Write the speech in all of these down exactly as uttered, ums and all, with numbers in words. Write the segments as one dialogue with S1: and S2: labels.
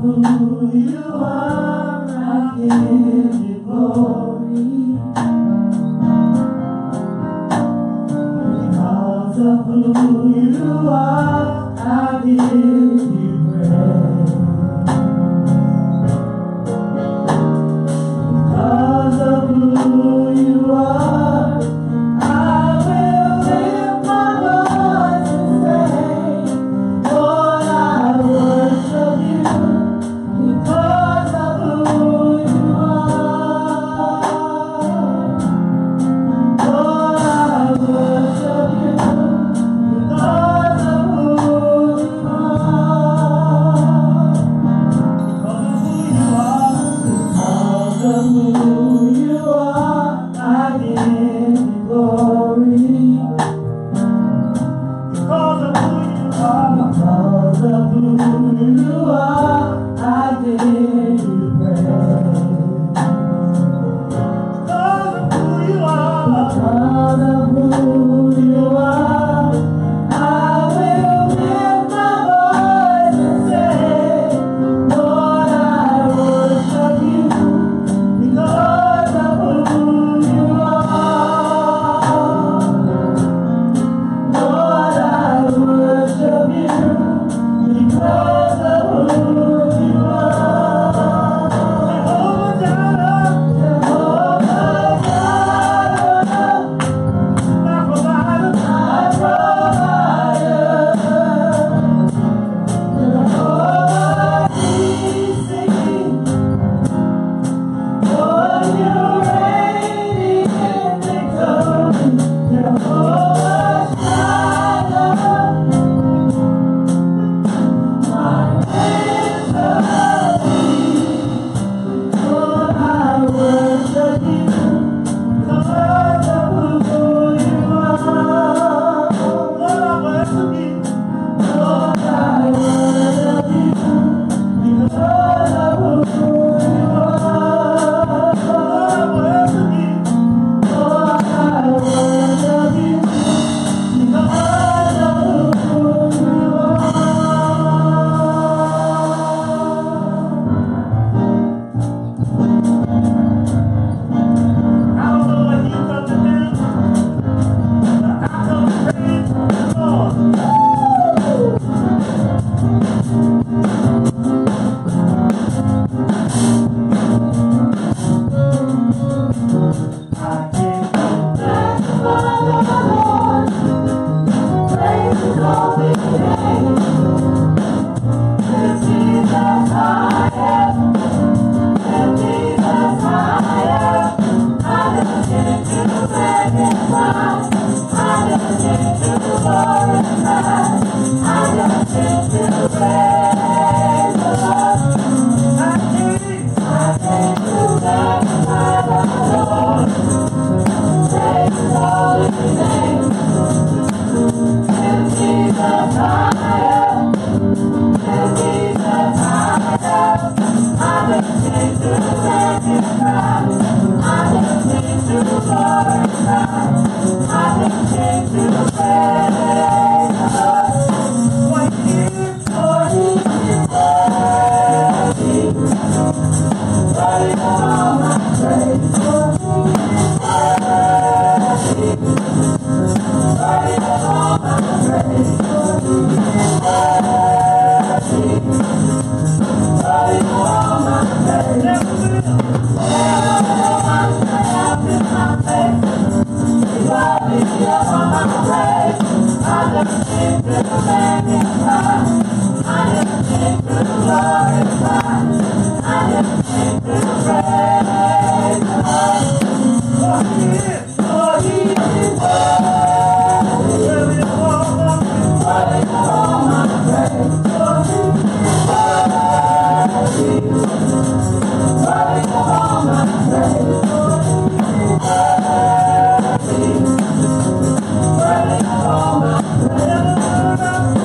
S1: Worthy of all my praise.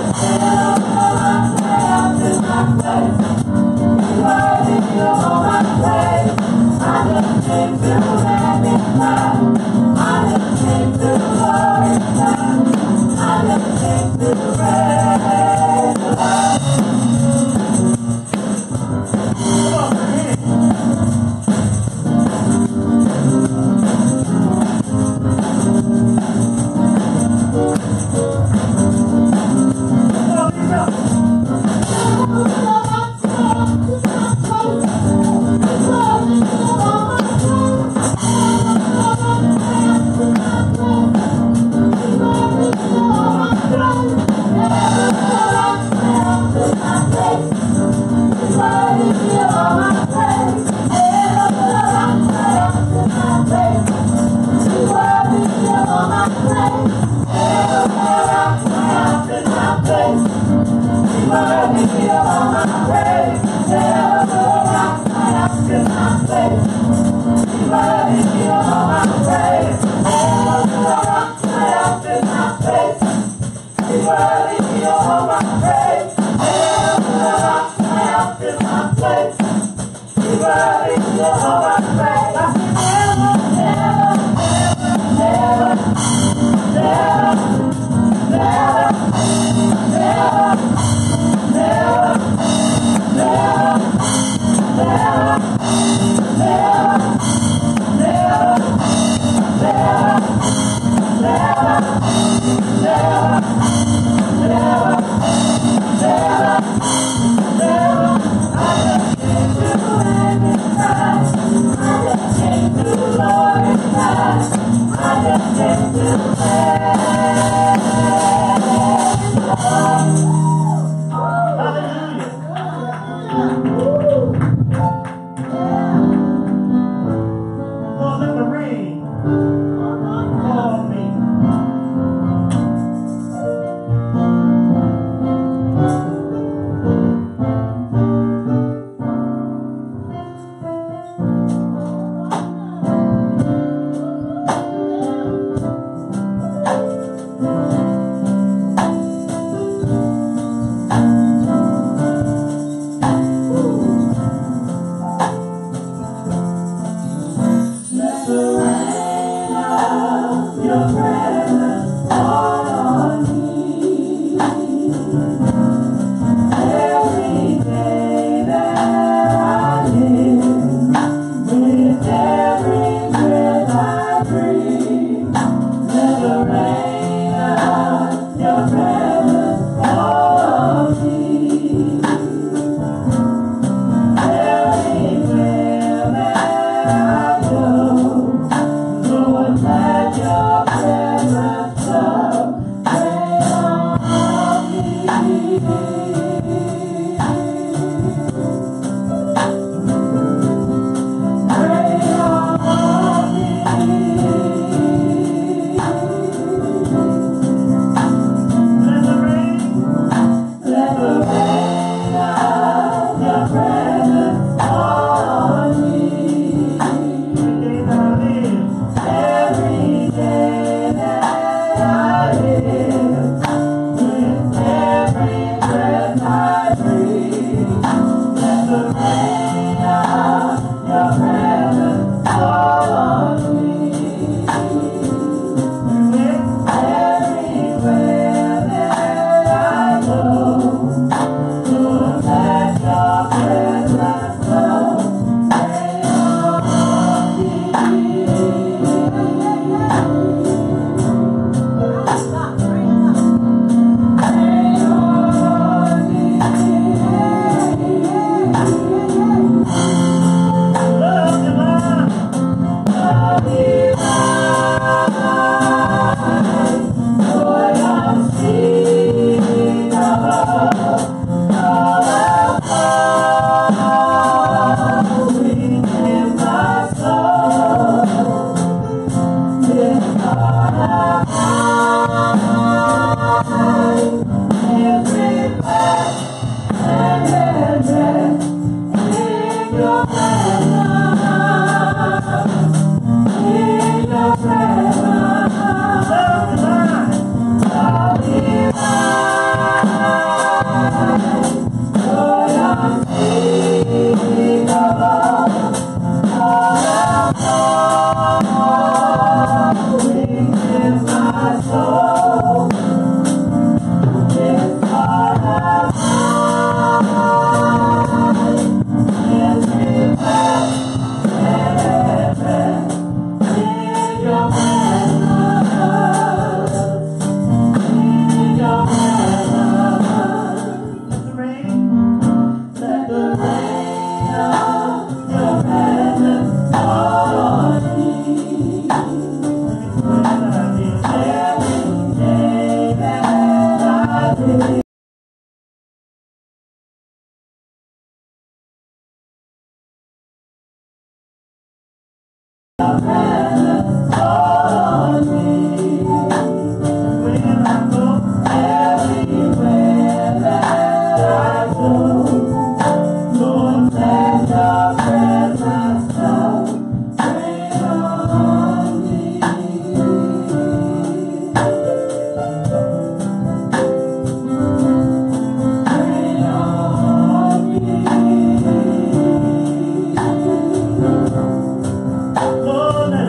S1: Lord,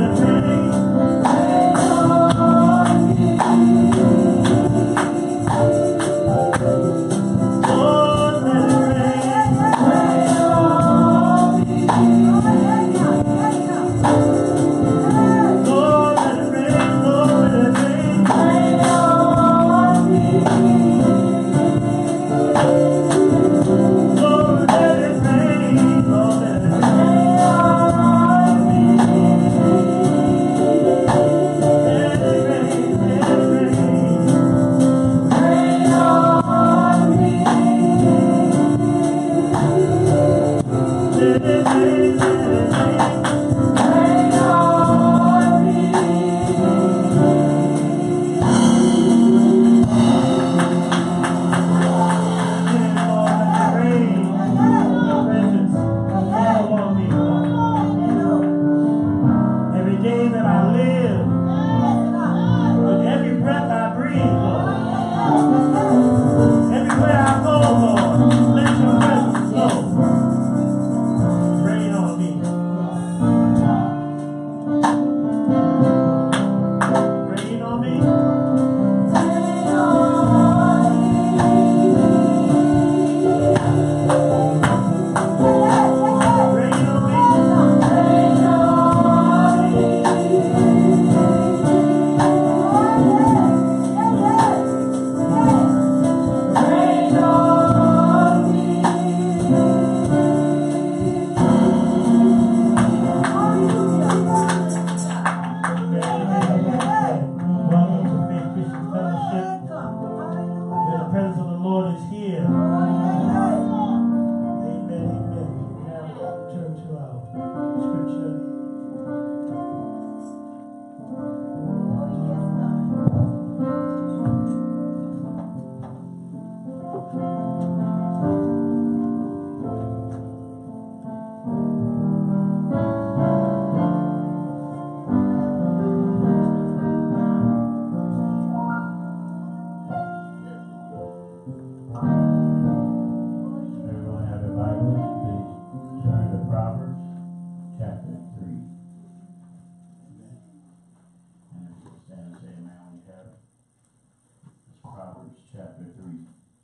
S1: and say amen when you have it. It's Proverbs chapter three.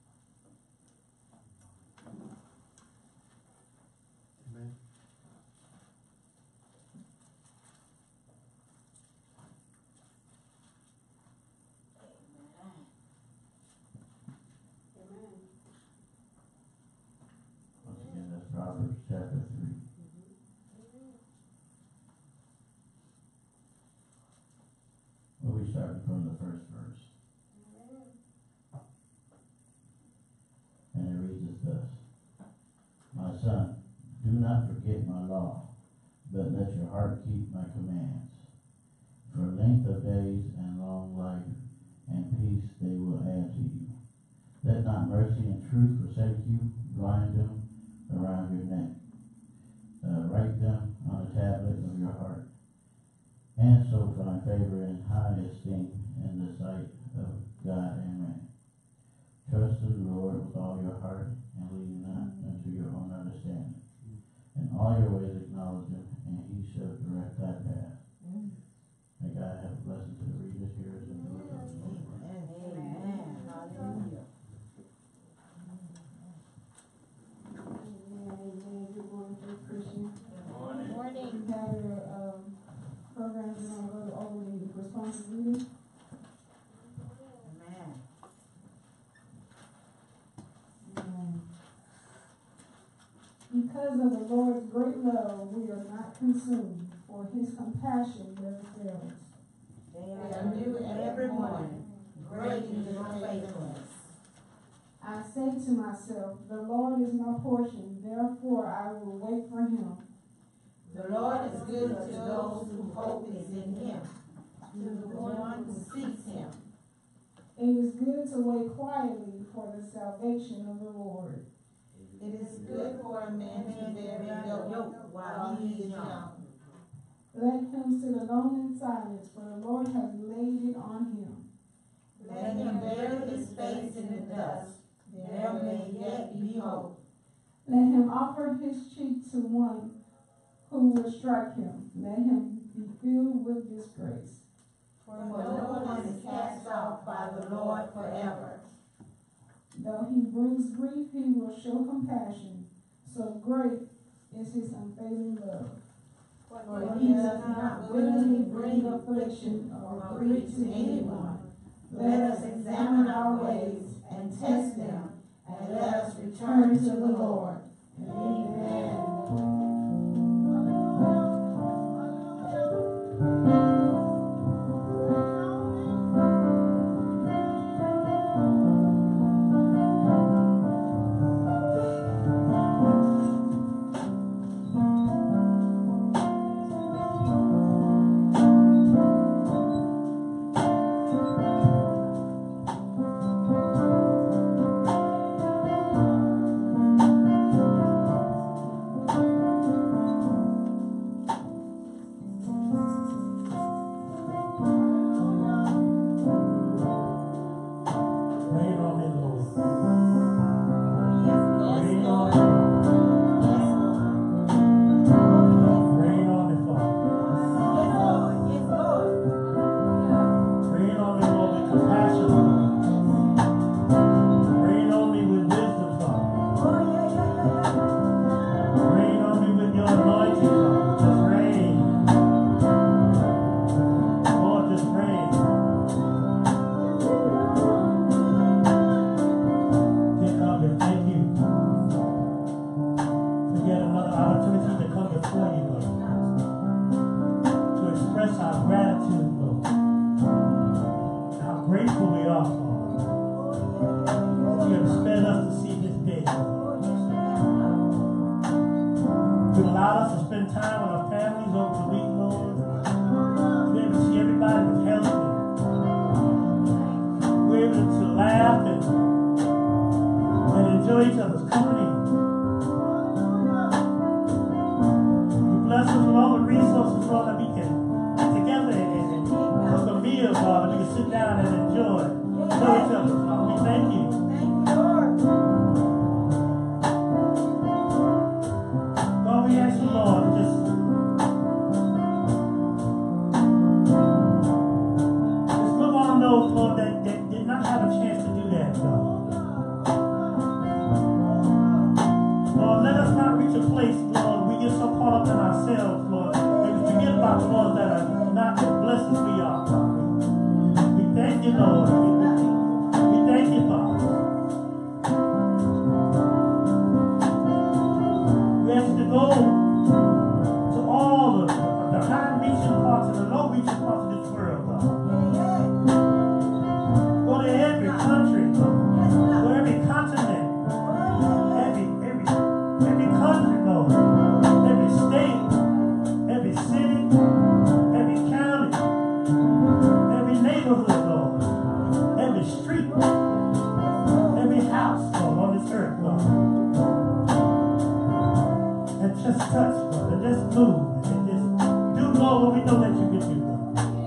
S2: Amen.
S1: Once again, that's Proverbs chapter three. Well, we start from the first verse. And it reads as thus. My son, do not forget my law, but let your heart keep my commands. For length of days and long life and peace they will add to you. Let not mercy and truth forsake you. Bind them around your neck. Uh, write them on a tablet of your heart. And so find favor and high esteem in the sight of God and man. Trust in the Lord with all your heart, and lean not unto your own understanding. In all your ways acknowledge him, and he shall direct thy path. May God have a blessing to the readers, hearers, and doers of his word.
S3: Amen. Hallelujah.
S4: Amen. Good morning, Faith Christian.
S1: Good morning.
S3: Morning.
S4: You have your um, programs, we're going to go over the responsive reading.
S3: Amen.
S4: Amen. Because of the Lord's great love, we are not consumed, for his compassion never fails.
S3: They are new every morning. Great is your faithfulness.
S4: I say to myself, the Lord is my portion, therefore I will wait for him.
S3: The Lord is good to those whose hope is in him, to the one who seeks him.
S4: It is good to wait quietly for the salvation of the Lord.
S3: It is good for a man to bear the yoke while he is young.
S4: Let him sit alone in silence, for the Lord has laid it on him.
S3: Let him bury his face in the dust. There may yet be hope.
S4: Let him offer his cheek to one who will strike him. Let him be filled with disgrace.
S3: For no one is cast off by the Lord forever.
S4: Though he brings grief, he will show compassion. So great is his unfailing love.
S3: For he does not willingly bring affliction or grief to anyone. Let us examine our ways and test them, and let us return to the Lord. Amen.
S1: bless us we are, Father. We thank you, Lord. We thank you, Father. We ask you to go to all of the, the high-reaching parts and the low-reaching parts of this world, Father. Go to every country, Lord. Go to every continent. Every, every, every country, Lord. Every state. Every city. Every county. Every neighborhood, Lord. Every street. Every house, Lord, on this earth, Lord. And just touch, Lord, and just move, and just do, Lord, what we know that you can do, Lord.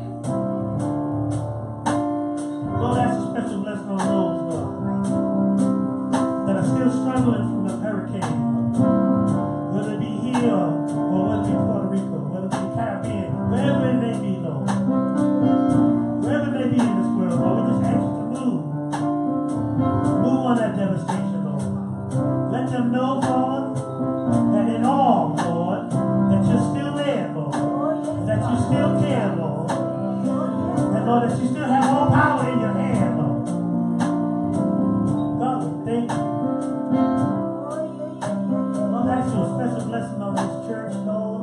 S1: Lord, that's a special blessing on those, Lord, that are still struggling from the hurricane, Lord. Whether it be here or, or whether it be Puerto Rico, whether it be Caribbean, wherever it may be, Lord. Wherever it may be in this world, Lord, we just ask you to move. Move on that devastation, Lord. Let them know, Father, that in all, Lord, that you're still there, Lord. That you still care, Lord. And Lord, that you still have all power in your hand, Lord. God, we thank you. Lord, that's your special blessing on this church, Lord.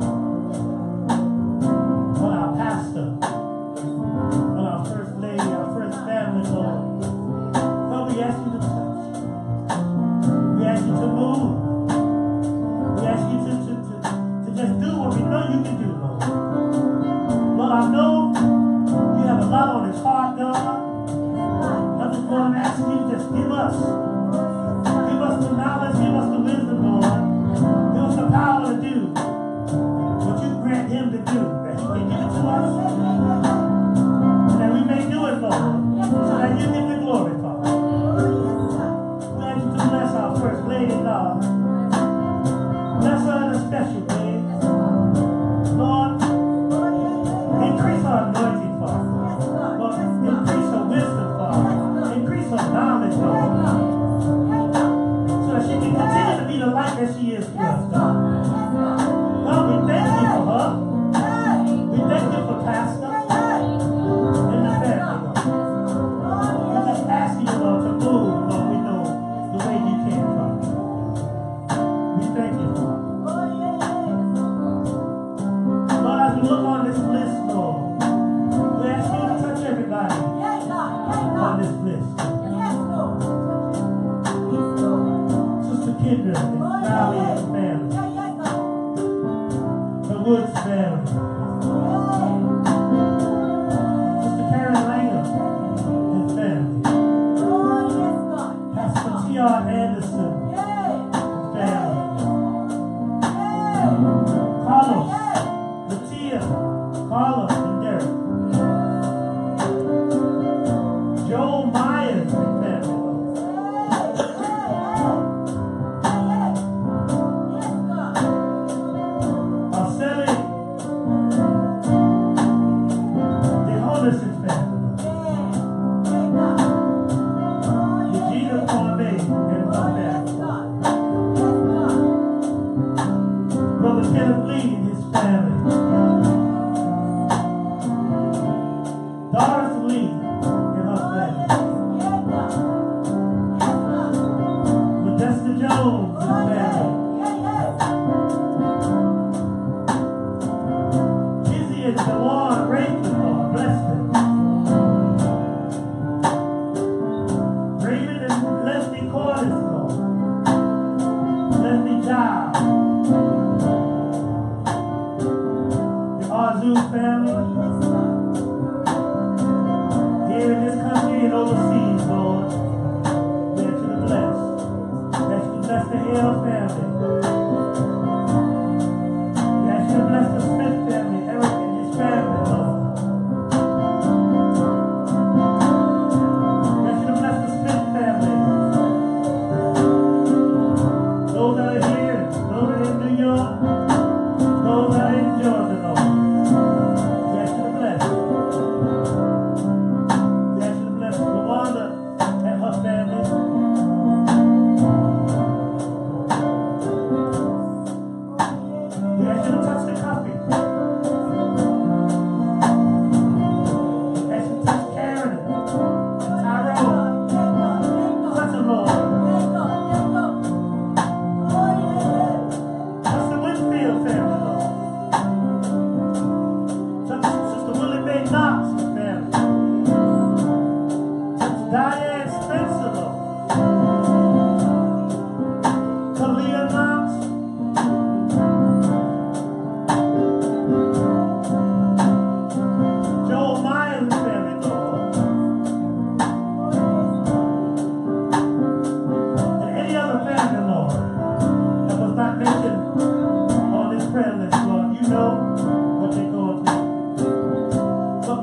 S1: On our pastor. On our first lady, our first family, Lord. Lord, we ask you to touch. We ask you to move. We ask you to, to, to, to just do what we know you can do, Lord. Lord, I know you have a lot on his heart, God. I just want to ask you to just give us. Give us the knowledge, give us the wisdom, Lord. Give us the power to do what you grant him to do. That he can give it to us. And that we may do it, Lord. So that you get the glory, Father. We ask you to bless our first lady, Lord. Bless her in a special way. Lord, increase our anointing, Father. Lord, increase her wisdom, Father. Increase her knowledge, Lord.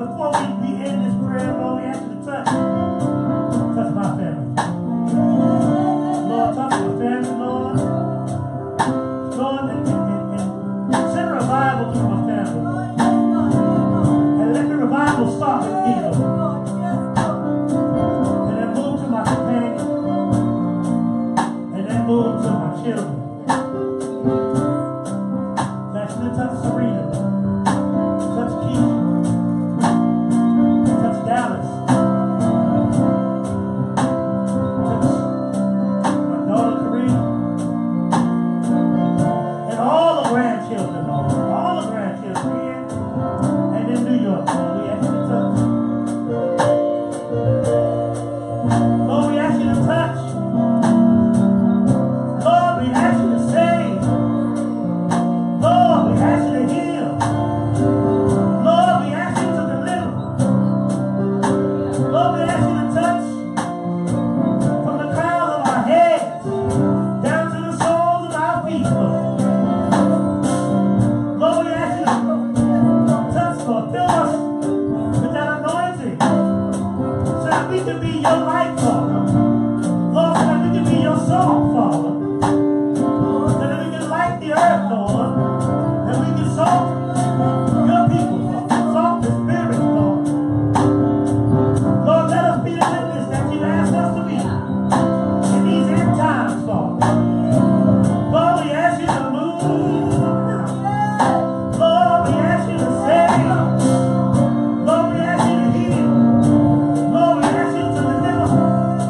S2: before we, we end this prayer, Lord, we ask you to touch, touch my family. Lord, touch my family, Lord. Lord, and, and, and, and send a revival to my family, Lord. And let the revival start with me, Lord. And then move to my companion. And then move to my children. That's the touch Serena, Lord. Touch Keith. Touch Dallas. Touch my daughter Karina. And all the grandchildren, Lord. All the grandchildren here. And in New York, Lord. We ask you to touch. Lord, we ask you to touch. Lord, we ask you to save. Lord, we ask you to heal. Lord, we ask you to deliver. Lord, we ask you to touch from the crown of our heads down to the soles of our feet, Lord. Lord, we ask you to touch, Lord. Fill us with that anointing so that we can be your light, Father. Lord, so that we can be your salt, Father. So that we can light the earth, Lord. And we can salt your people, Father. Salt the spirit, Lord. Lord, let us be the witness that you asked us to be in these end times, Father. Lord, we ask you to move. Lord, we ask you to save. Lord, we ask you to heal. Lord, we ask you to deliver.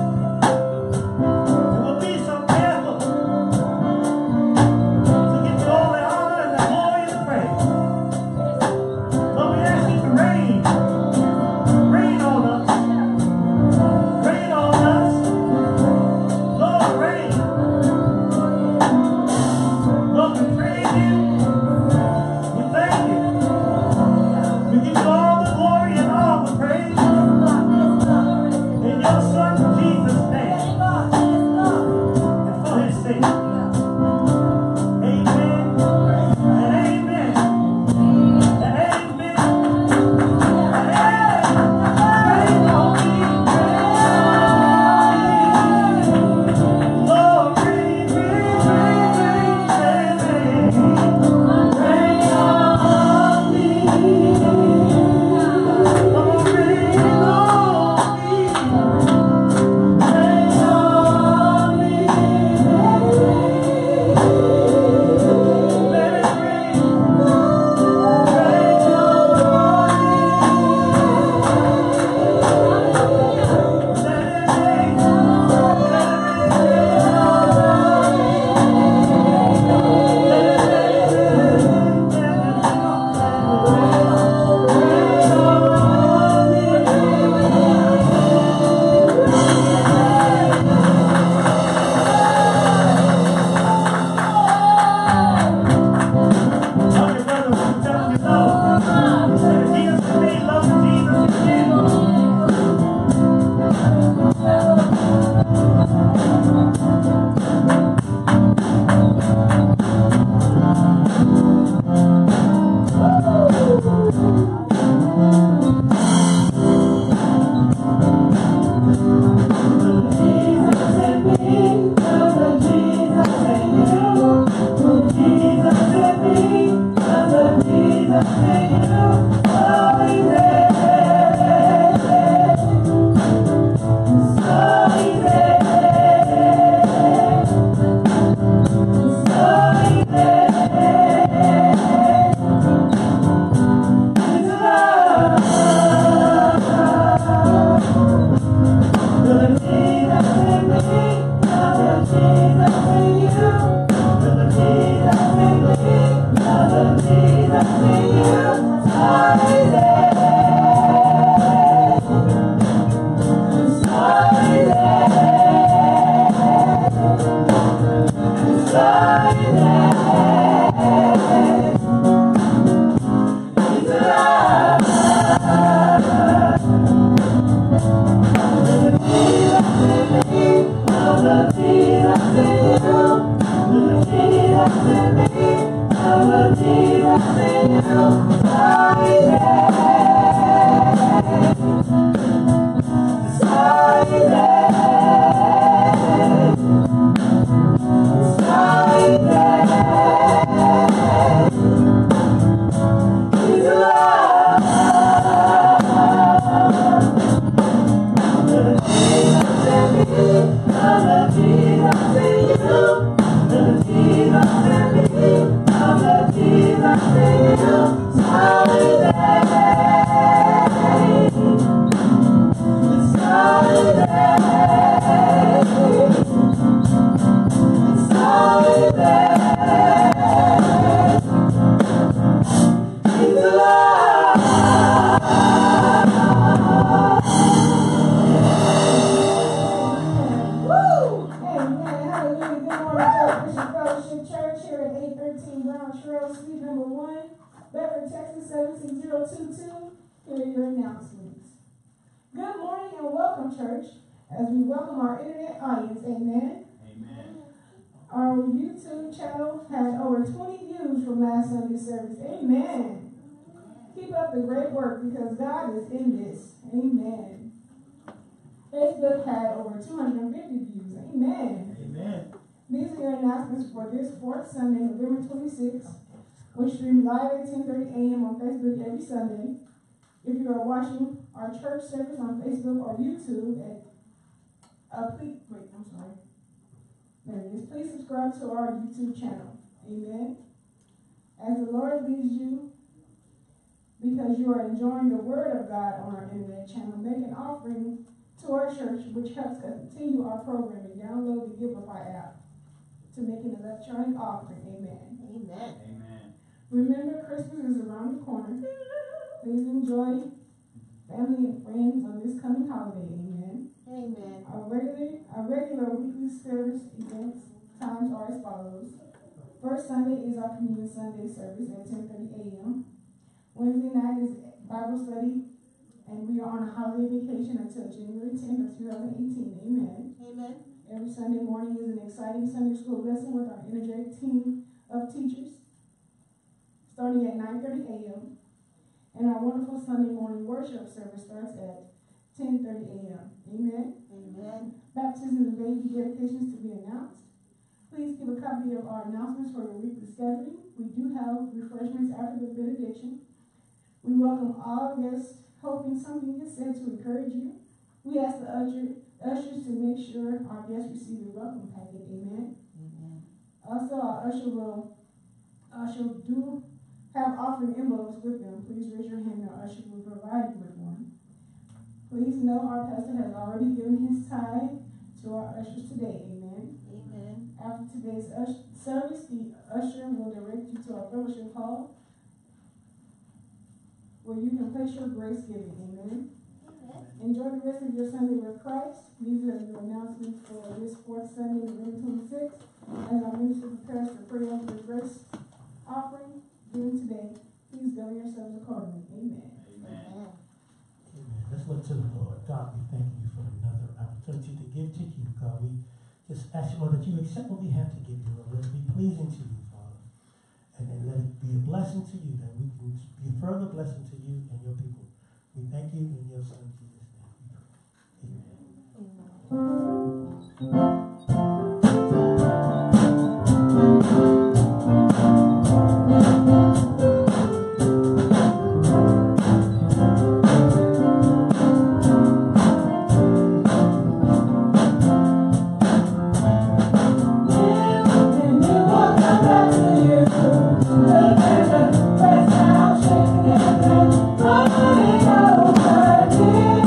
S4: Bedford, Texas seven six zero two two. Here are your announcements. Good morning and welcome, church, as we welcome our internet audience. Amen.
S2: Amen.
S4: Our YouTube channel had over twenty views from last Sunday's service. Amen. Keep up the great work because God is in this. Amen. Facebook had over two hundred fifty views. Amen.
S2: Amen.
S4: These are your announcements for this fourth Sunday, November twenty-sixth. We stream live at ten thirty a m on Facebook every Sunday. If you are watching our church service on Facebook or YouTube, at uh, please, wait, I'm sorry. There it is. Please subscribe to our YouTube channel. Amen. As the Lord leads you, because you are enjoying the Word of God on our internet channel, make an offering to our church, which helps continue our programming. Download the Giveify app to make an electronic offering. Amen.
S3: Amen.
S2: Amen.
S4: Remember, Christmas is around the corner. Please enjoy family and friends on this coming holiday. Amen.
S3: Amen.
S4: Our regular, our regular weekly service events times are as follows. First Sunday is our Communion Sunday service at ten thirty a m Wednesday night is Bible study, and we are on a holiday vacation until January tenth of two thousand eighteen. Amen.
S3: Amen.
S4: Every Sunday morning is an exciting Sunday school lesson with our energetic team of teachers, starting at nine thirty a m And our wonderful Sunday morning worship service starts at ten thirty a m Amen.
S3: Amen.
S4: Baptism and baby dedications to be announced. Please give a copy of our announcements for your weekly scheduling. We do have refreshments after the benediction. We welcome all guests, hoping something is said to encourage you. We ask the usher, ushers to make sure our guests receive a welcome packet. Amen.
S3: Amen.
S4: Also, our usher will usher do have offering envelopes with them. Please raise your hand and our usher will provide you with one. Please know our pastor has already given his tithe to our ushers today. Amen.
S3: Amen.
S4: After today's ush- service, the usher will direct you to our fellowship hall where you can place your grace giving. Amen.
S3: Amen.
S4: Enjoy the rest of your Sunday with Christ. These are your announcements for this fourth Sunday, November twenty-sixth. As our minister prepares to pray over the grace offering given today, please govern yourselves accordingly. Amen.
S2: Amen.
S5: Amen. Let's look to the Lord. God, we thank you for another opportunity to give to you, God. We just ask you, Lord, that you accept what we have to give you, Lord. Let it be pleasing to you, Father. And then let it be a blessing to you, that we can be a further blessing to you and your people. We thank you in your Son, Jesus' name. We pray. Amen.
S3: Amen.
S4: Running over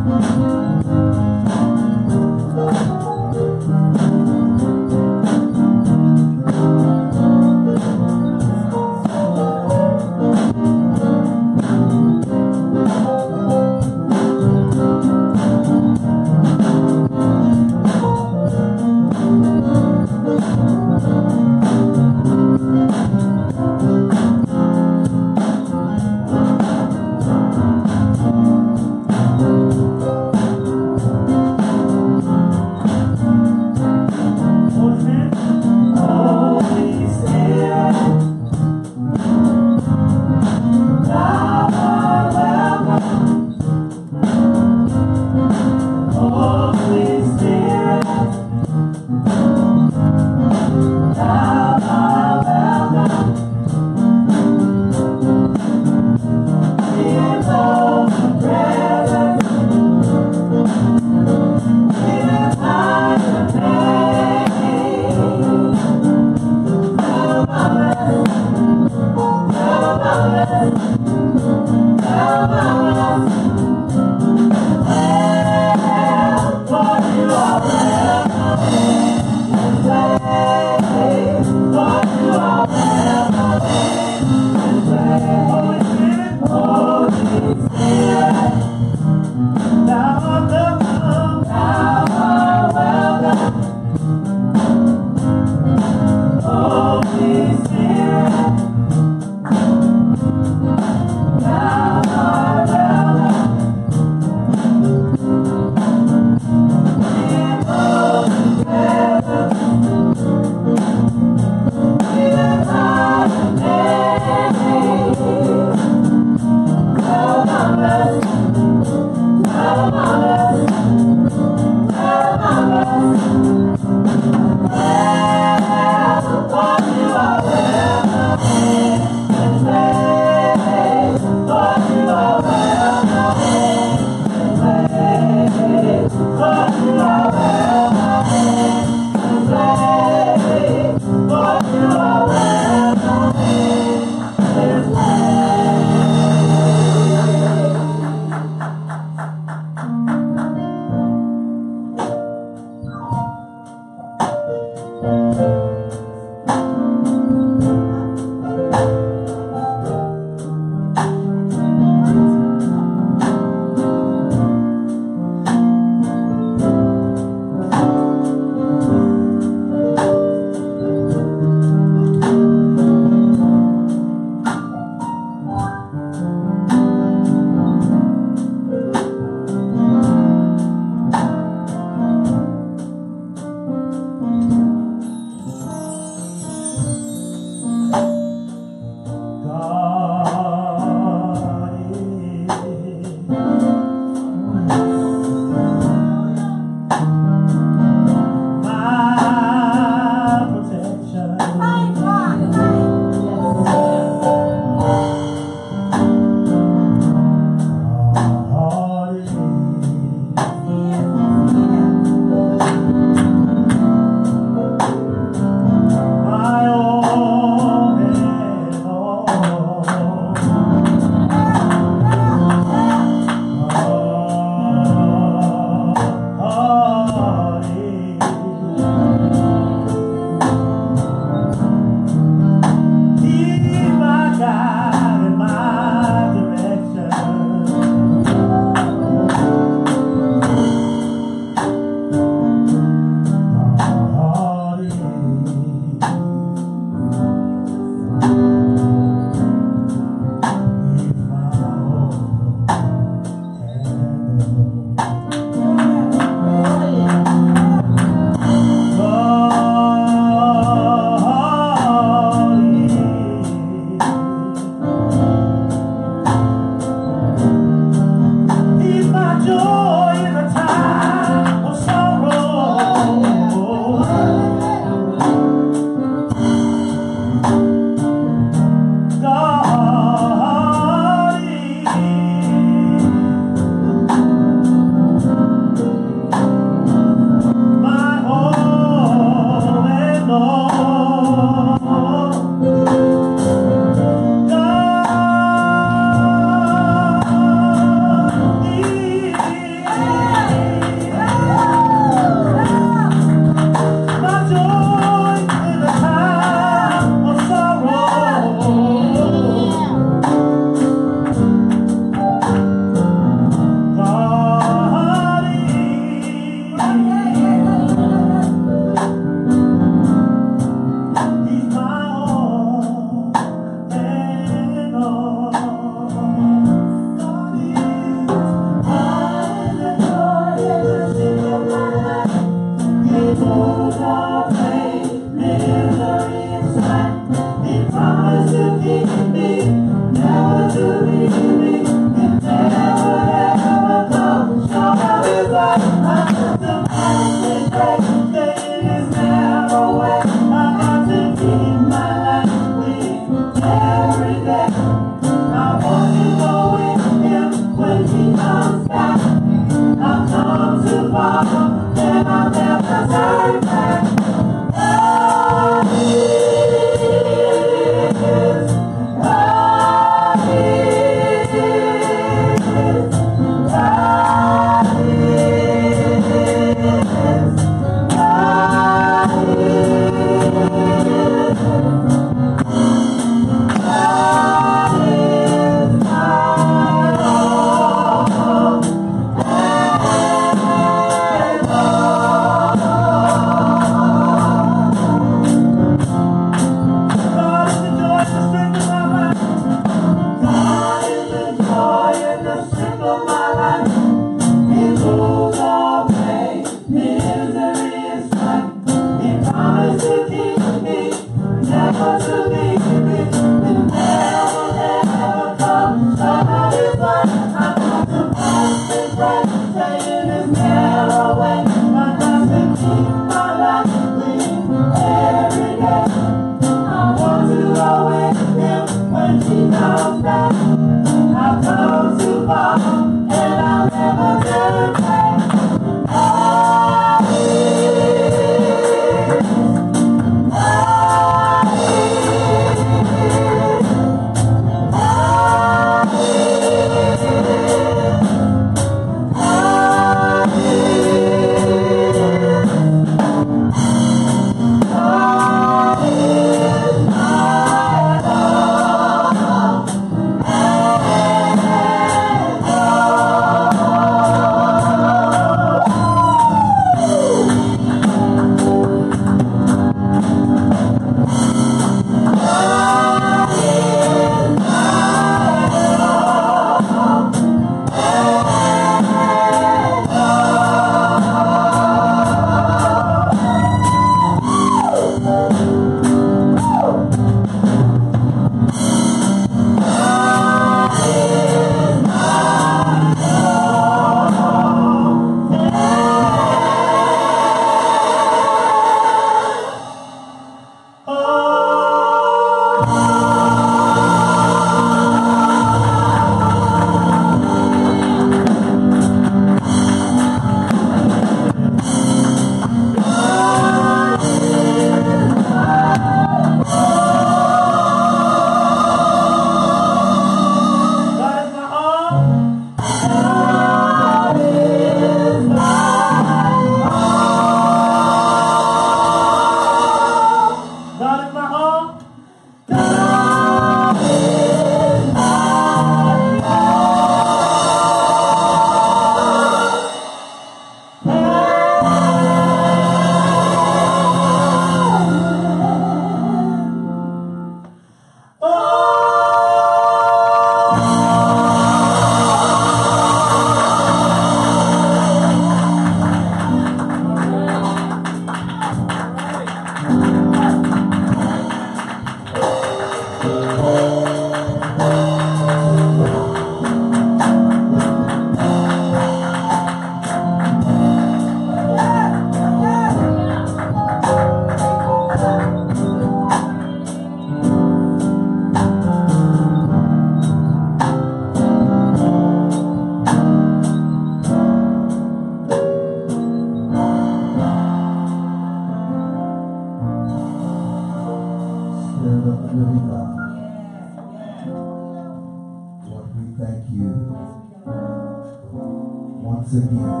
S6: once again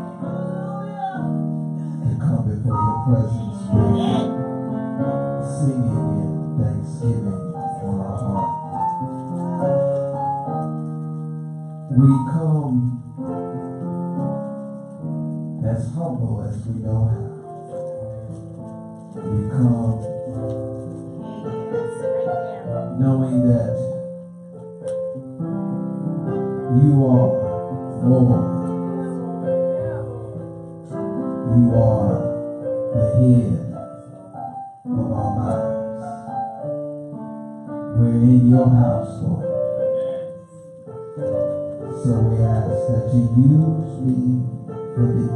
S6: to come before your presence with singing and thanksgiving on our heart. We come as humble as we know how. We come knowing that you are Lord. You are the head of our lives. We're in your house, Lord. So we ask that you use me for thee.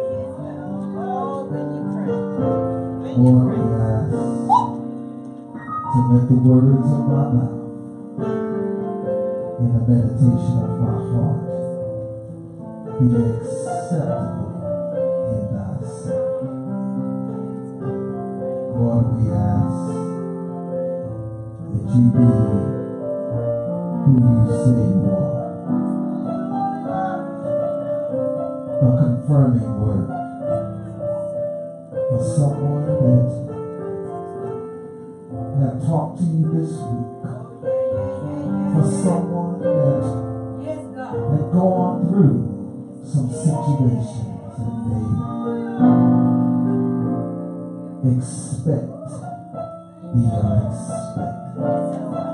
S6: Lord, we ask to let the words of my mouth and the meditation of my heart be acceptable in thy sight. Lord, we ask that you be who you say you are. A confirming word for someone that have talked to you this week, for someone that have gone through some situations and they expect the unexpected.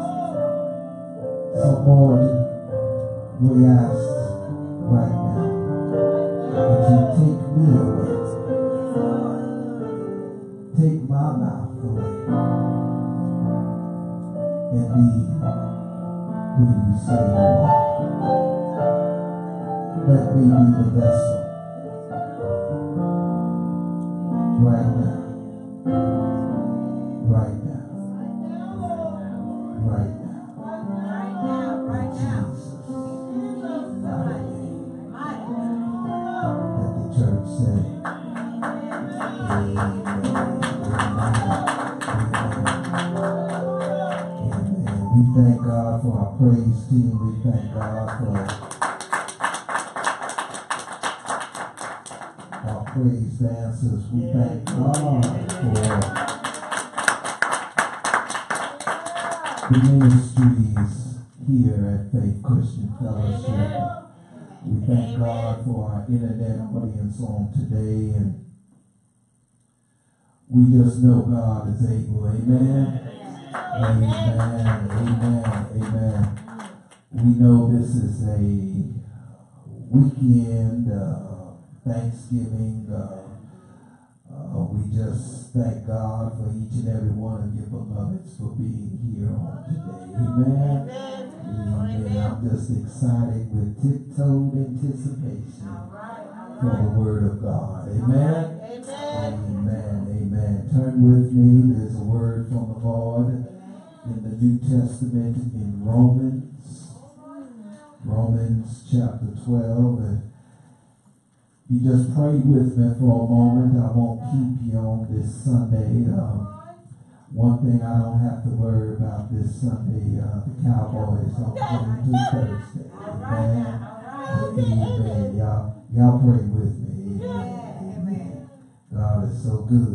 S6: So Lord, we ask right now that you take me away, take my mouth away, and be who you say you are. Let me be the vessel right now, right now, right now, in Jesus' mighty name. Let the church say, Amen. We thank God for our praise team. We thank God for our praise dancers. We thank God for the ministries here at Faith Christian Fellowship. We thank God for our internet audience on today, and we just know God is able. Amen. Amen, amen, amen. We know this is a weekend, uh, Thanksgiving. Uh, uh, we just thank God for each and every one of your beloveds for being here on today. Amen. Amen. Amen. I'm just excited with tiptoed anticipation for the word of God. Amen. Amen. Amen. Turn with me. There's a word from the Lord in the New Testament in Romans, Romans chapter twelve. And you just pray with me for a moment. I won't keep you on this Sunday. Um, one thing I don't have to worry about this Sunday, uh, the Cowboys don't come into Thursday. Amen. Amen. Y'all, y'all pray with me. Amen. Amen. God is so good.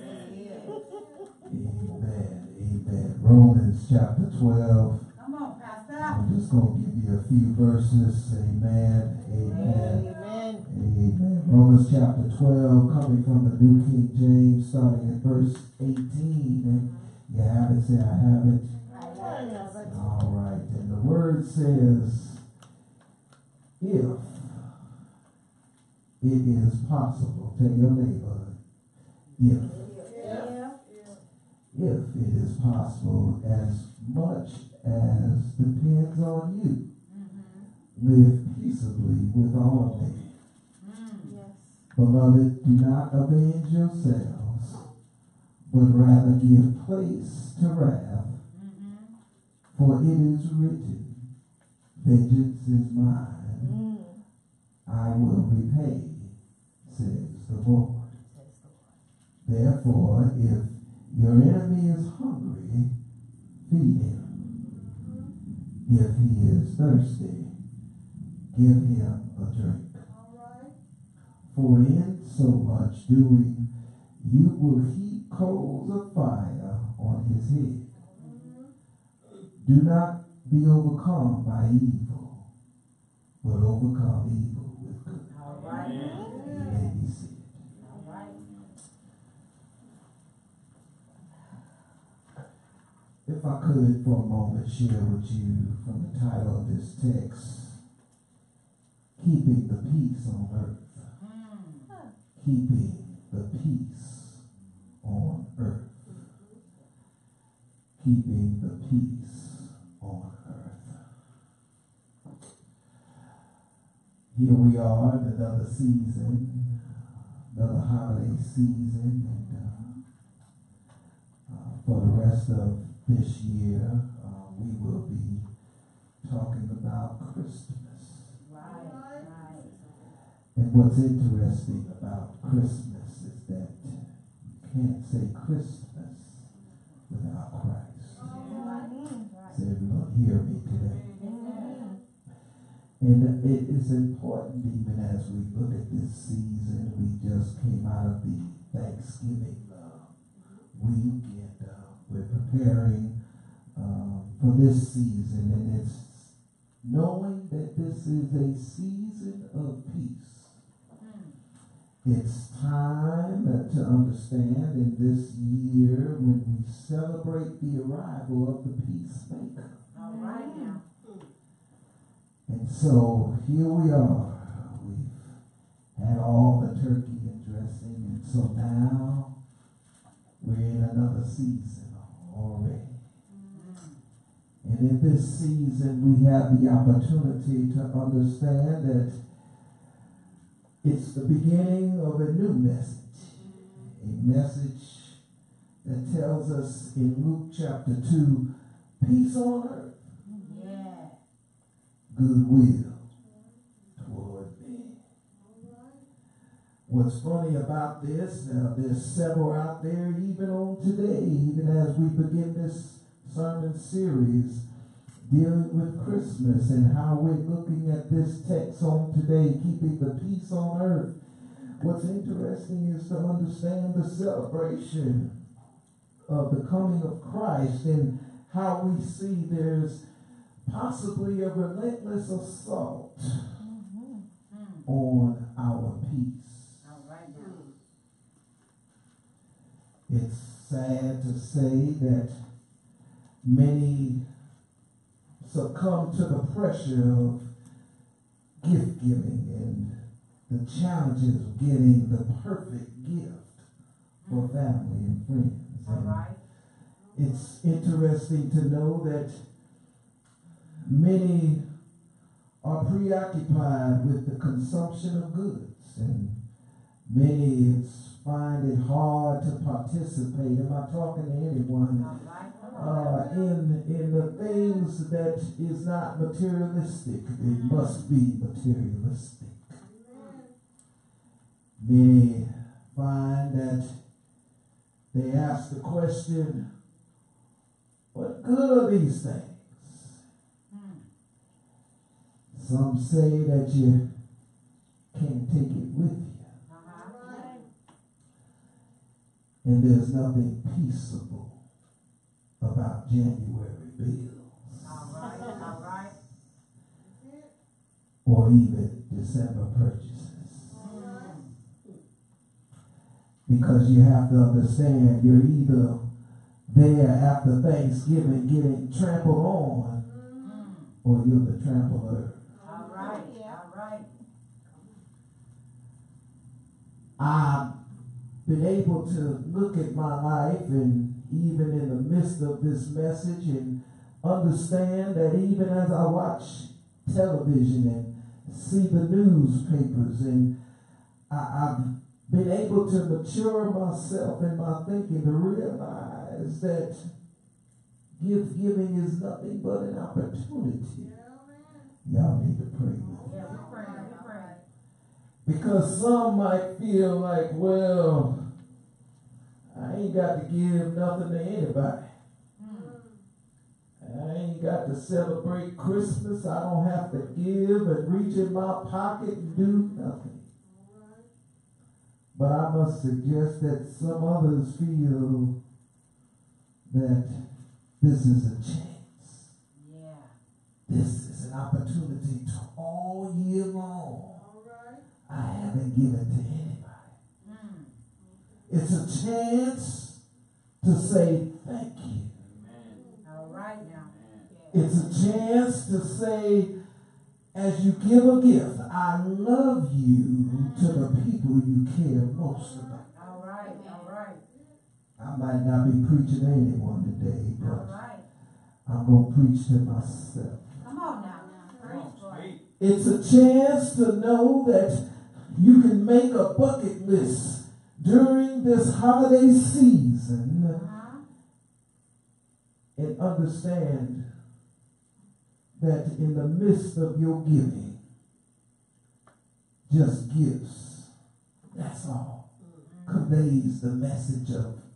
S6: Amen. Amen. Romans chapter twelve.
S3: Come on, Pastor.
S6: I'm just going to give you a few verses. Amen. Amen.
S3: Amen.
S6: Amen. Romans chapter twelve, coming from the New King James, starting at verse eighteen. And you have it, say I have it. All right. And the word says, if it is possible, tell your neighbor, if. If it is possible, as much as depends on you, mm-hmm. live peaceably with all men. Mm, yes. Beloved, do not avenge yourselves, but rather give place to wrath, mm-hmm. for it is written, vengeance is mine, mm. I will repay, says the Lord. Therefore, if your enemy is hungry, feed him. If he is thirsty, give him a drink. For in so much doing, you will heap coals of fire on his head. Do not be overcome by evil, but overcome evil with good.
S3: All right.
S6: You may be seated.
S3: All right.
S6: If I could for a moment share with you from the title of this text, Keeping the Peace on Earth. Keeping the peace on earth. Keeping the peace on earth. Here we are in another season, another holiday season, and uh, uh, for the rest of this year, uh, we will be talking about Christmas.
S3: Right, right.
S6: And what's interesting about Christmas is that you can't say Christmas without Christ. Does everyone hear me today? And it is important, even as we look at this season. We just came out of the Thanksgiving uh, week, and uh, we're preparing uh, for this season, and it's knowing that this is a season of peace. It's time to understand in this year when we celebrate the arrival of the peacemaker.
S3: All right now.
S6: And so here we are. We've had all the turkey and dressing, and so now we're in another season already. And in this season, we have the opportunity to understand that it's the beginning of a new message. A message that tells us in Luke chapter two, peace on earth.
S3: Yeah.
S6: Goodwill toward men. What's funny about this, uh, there's several out there even on today, even as we begin this sermon series dealing with Christmas and how we're looking at this text on today, keeping the peace on earth. What's interesting is to understand the celebration of the coming of Christ and how we see there's possibly a relentless assault mm-hmm. on our peace.
S3: All right now.
S6: It's sad to say that many succumb to the pressure of gift giving and the challenges of getting the perfect gift for family and friends.
S3: All right.
S6: It's interesting to know that many are preoccupied with the consumption of goods, and many find it hard to participate. Am I talking to anyone? Uh, in in the things that is not materialistic, it must be materialistic. Many find that they ask the question, what good are these things? Some say that you can't take it with you. And there's nothing peaceable about January bills.
S3: All right, all right.
S6: Or even December purchases. Because you have to understand, you're either there after Thanksgiving getting trampled on, or you're the trampler.
S3: All right, all right.
S6: I've been able to look at my life, and even in the midst of this message, and understand that even as I watch television and see the newspapers, and I, I've been able to mature myself in my thinking to realize that gift giving is nothing but an opportunity. Y'all need to pray with me.
S3: Yeah, we pray, we pray.
S6: Because some might feel like, well, I ain't got to give nothing to anybody. I ain't got to celebrate Christmas. I don't have to give and reach in my pocket and do nothing. But I must suggest that some others feel that this is a chance.
S3: Yeah.
S6: This is an opportunity to all year long.
S3: All right.
S6: I haven't given to anybody.
S3: Mm.
S6: It's a chance to say thank you.
S3: All right now.
S6: It's a chance to say, as you give a gift, I love you to the people you care most about.
S3: All right. All right.
S6: I might not be preaching to anyone today,
S3: All
S6: but
S3: right.
S6: I'm going to preach to myself.
S3: Come on now. Preach, boy.
S6: It's a chance to know that you can make a bucket list during this holiday season
S3: Uh-huh.
S6: and understand that in the midst of your giving, just gifts, that's all, conveys the message of love.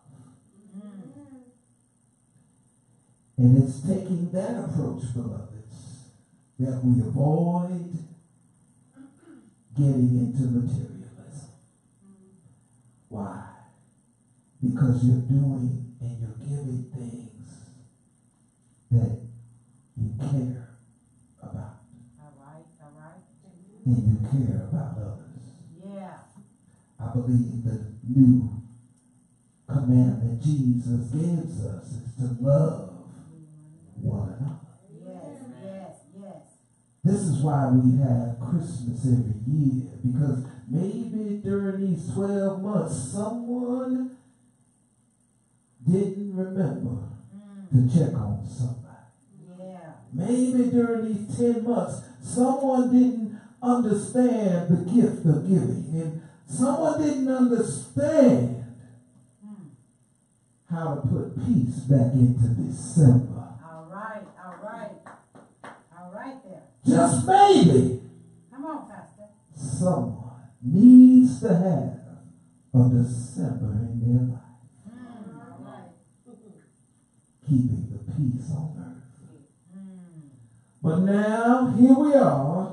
S6: And it's taking that approach, beloveds, that we avoid getting into materialism. Why? Because you're doing and you're giving things that you care about.
S3: All right. All right.
S6: And you care about others.
S3: Yeah.
S6: I believe the new commandment Jesus gives us is to love one another.
S3: Yes. Yes. Yes.
S6: This is why we have Christmas every year, because maybe during these twelve months someone didn't remember
S3: Mm.
S6: to check on somebody.
S3: Yeah.
S6: Maybe during these ten months someone didn't understand the gift of giving, and someone didn't understand
S3: Mm.
S6: how to put peace back into December.
S3: All right. All right. All right there.
S6: Just maybe
S3: Come on, Pastor.
S6: someone needs to have a December in their life,
S3: Mm. All right.
S6: keeping the peace on earth.
S3: Mm.
S6: But now, here we are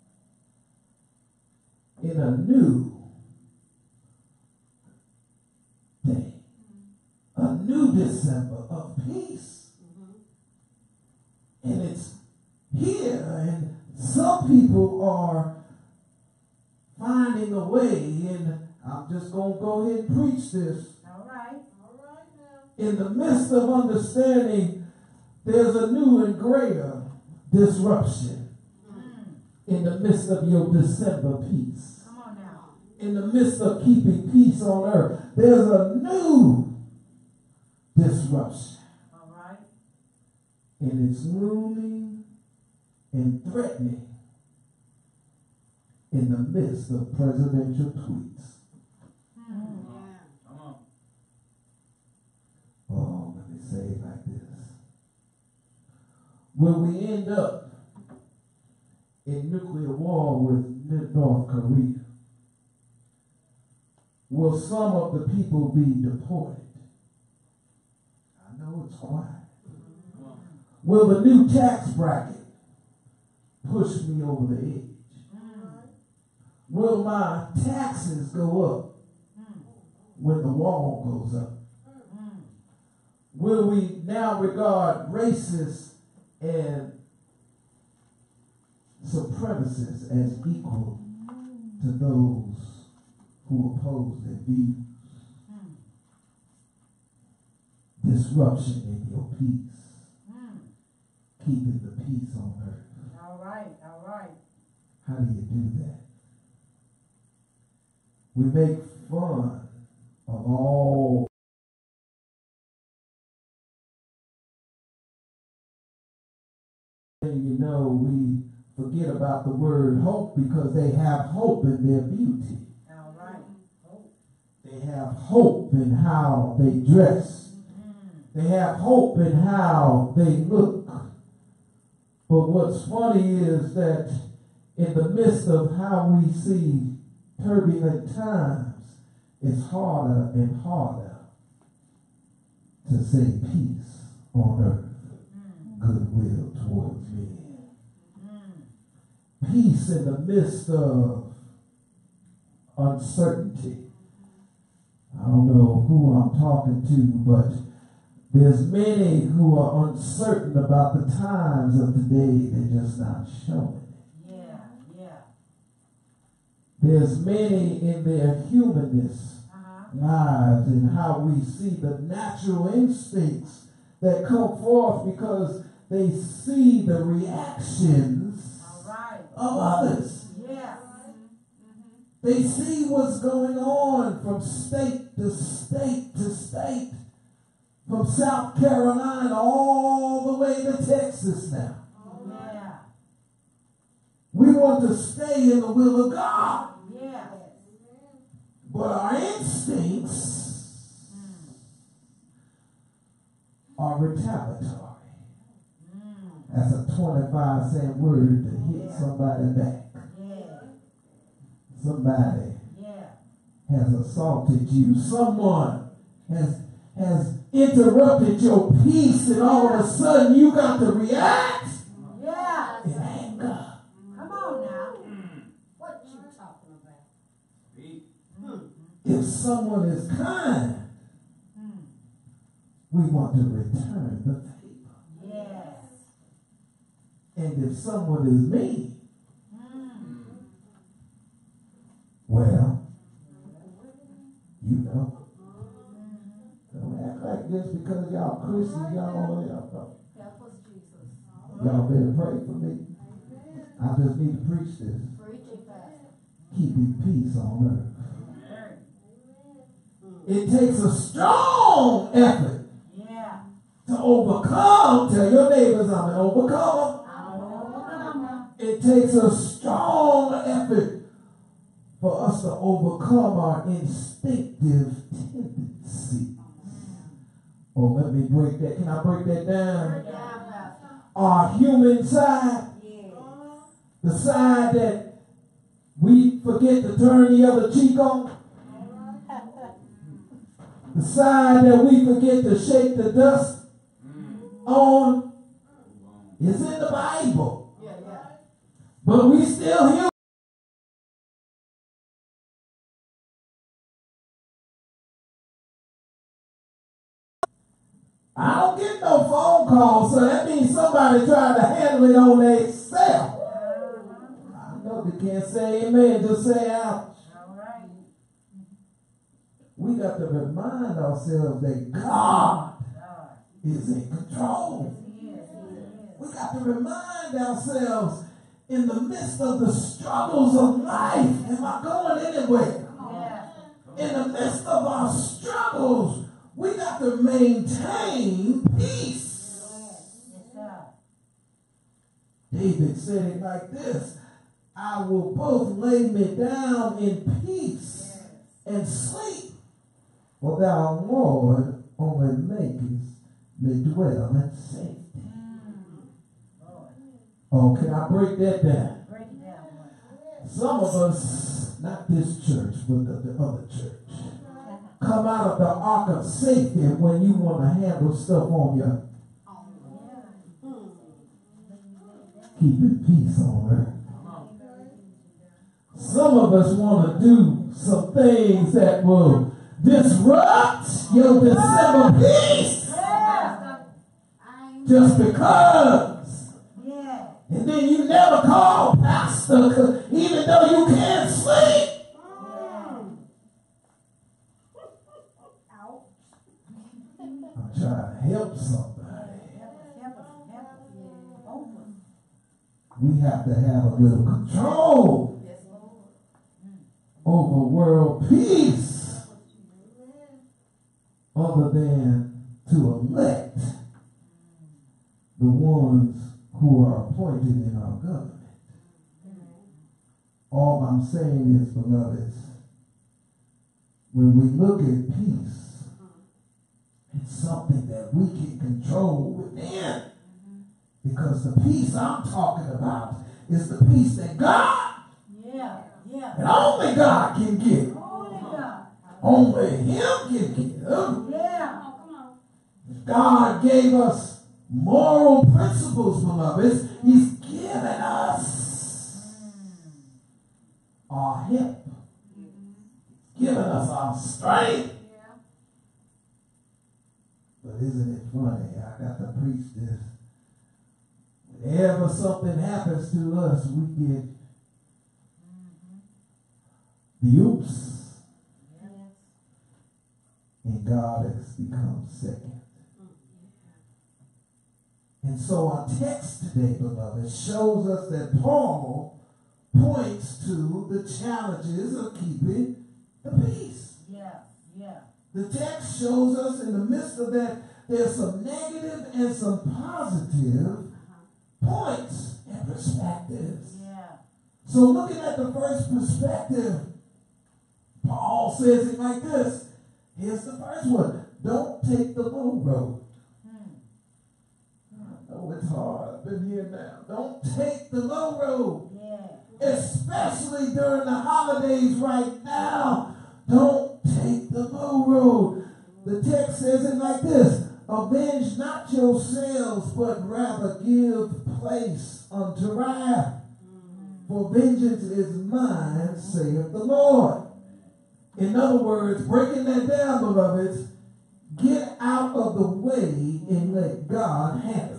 S6: in a new day, a new December of peace. And it's here, and some people are finding a way, and I'm just going to go ahead and preach this.
S3: All right. All right now.
S6: In the midst of understanding, there's a new and greater disruption
S3: Mm.
S6: in the midst of your December peace.
S3: Come on now.
S6: In the midst of keeping peace on earth, there's a new disruption.
S3: All right.
S6: And it's looming and threatening in the midst of presidential tweets.
S3: Mm.
S6: Oh, let me say it like this. Will we end up in nuclear war with North Korea? Will some of the people be deported? I know it's quiet. Will the new tax bracket push me over the edge?
S3: Mm.
S6: Will my taxes go up
S3: Mm.
S6: when the wall goes up?
S3: Mm.
S6: Will we now regard racists and supremacists as equal to those who oppose their views?
S3: Mm.
S6: Disruption in your peace,
S3: Mm.
S6: keeping the peace on earth.
S3: All right. All right.
S6: How do you do that? We make fun of all and you know, we forget about the word hope because they have hope in their beauty.
S3: All right. Oh.
S6: They have hope in how they dress.
S3: Mm.
S6: They have hope in how they look. But what's funny is that in the midst of how we see turbulent times, it's harder and harder to say peace on earth,
S3: Mm.
S6: goodwill towards men.
S3: Mm.
S6: Peace in the midst of uncertainty. I don't know who I'm talking to, but there's many who are uncertain about the times of today. They're just not showing it.
S3: Yeah, yeah.
S6: There's many in their humanness
S3: Uh-huh.
S6: lives and how we see the natural instincts that come forth because they see the reactions
S3: All right.
S6: of others.
S3: Yeah.
S6: They see what's going on from state to state to state, from South Carolina all the way to Texas now.
S3: Yeah.
S6: We want to stay in the will of God,
S3: Yeah.
S6: but our instincts are retaliatory. That's a twenty-five cent word to hit somebody back.
S3: Yeah.
S6: Somebody
S3: Yeah.
S6: has assaulted you. Someone has has interrupted your peace, and all of a sudden you got to react
S3: Yeah.
S6: in anger.
S3: Come on now. What you talking about?
S6: If someone is kind, we want to return the favor.
S3: Yes.
S6: And if someone is mean, well, you know, don't act like just because y'all Christians, y'all, y'all,
S3: Help us, Jesus.
S6: y'all better pray for me. I just need to preach this.
S3: Preach it, Pastor.
S6: Keeping peace on earth. It takes a strong effort
S3: Yeah.
S6: to overcome. Tell your neighbors I'm an overcomer.
S3: I'm an overcomer.
S6: It takes a strong effort for us to overcome our instinctive tendencies. Oh, let me break that. Can I break that down?
S3: Break it down, Pastor.
S6: Our human side,
S3: Yes.
S6: the side that we forget to turn the other cheek on, the side that we forget to shake the dust on, is in the Bible.
S3: Yeah, yeah.
S6: But we still human. I don't get no phone calls, so that means somebody tried to handle it on themselves. I know they can't say amen, just say ouch.
S3: All right.
S6: We got to remind ourselves that God
S3: God.
S6: is in control.
S3: He is. He is.
S6: We got to remind ourselves in the midst of the struggles of life. Am I going anywhere?
S3: Yeah.
S6: In the midst of our struggles, we got to maintain peace.
S3: Yes, sir.
S6: David said it like this: I will both lay me down in peace and sleep, for thou, Lord, only makest me dwell in safety. Oh, can I break that down?
S3: Break it down, boy.
S6: Some of us, not this church, but the, the other church, come out of the ark of safety when you want to handle stuff on your keeping peace on earth. Some of us want to do some things that will disrupt your December peace
S3: Yeah.
S6: just because.
S3: Yeah.
S6: And then you never call pastor 'cause even though you can't sleep. I'm trying to help somebody.
S3: Help us, help us, help us. Open.
S6: We have to have a little control
S3: Yes, Lord.
S6: over world peace other than to elect the ones who are appointed in our government. All I'm saying is, beloveds, when we look at peace, it's something that we can control within. Because the peace I'm talking about is the peace that God
S3: Yeah, yeah.
S6: and only God can give.
S3: Only God.
S6: Only Him can give.
S3: Yeah.
S6: God gave us moral principles, beloveds. He's given us our help. given us our strength.
S3: Yeah.
S6: But isn't it funny? I got to preach this. Whenever something happens to us, we get
S3: Mm-hmm.
S6: the oops.
S3: Yes.
S6: And God has become second. And so our text today, beloved, shows us that Paul points to the challenges of keeping the peace.
S3: Yeah. Yeah.
S6: The text shows us in the midst of that there's some negative and some positive points and perspectives.
S3: Yeah.
S6: So looking at the first perspective, Paul says it like this. Here's the first one. Don't take the low road. Oh, it's hard. I've been here now. Don't take the low road.
S3: Yeah.
S6: Especially during the holidays right now. Don't take the low road. The text says it like this. Avenge not yourselves, but rather give place unto wrath. For vengeance is mine, saith the Lord. In other words, breaking that down, beloveds, get out of the way and let God handle it.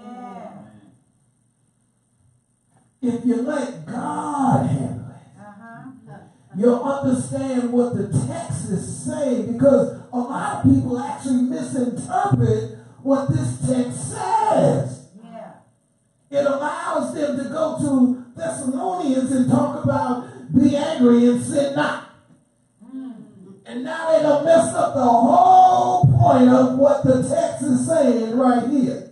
S6: If you let God handle it,
S3: Uh-huh.
S6: you'll understand what the text is saying, because a lot of people actually misinterpret what this text says.
S3: Yeah.
S6: It allows them to go to Thessalonians and talk about be angry and sin not.
S3: Mm.
S6: And now they done messed up the whole point of what the text is saying right here.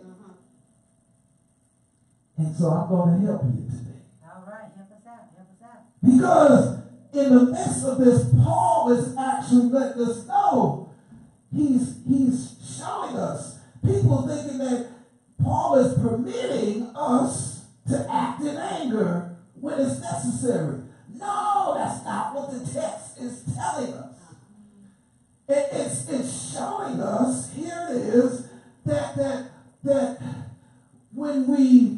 S6: And so I'm going to help you today.
S3: All right. Help us out. Help us out.
S6: Because in the midst of this, Paul is actually letting us know. He's, he's showing us. People thinking that Paul is permitting us to act in anger when it's necessary. No, that's not what the text is telling us. It, it's, it's showing us, here it is, that, that, that when we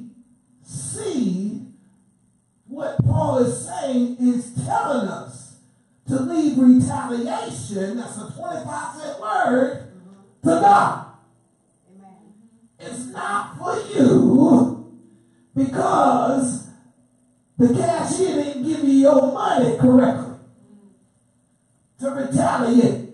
S6: see what Paul is saying is telling us to leave retaliation, that's a twenty-five cent word, to God.
S3: Amen.
S6: It's not for you because the cashier didn't give you your money correctly to retaliate.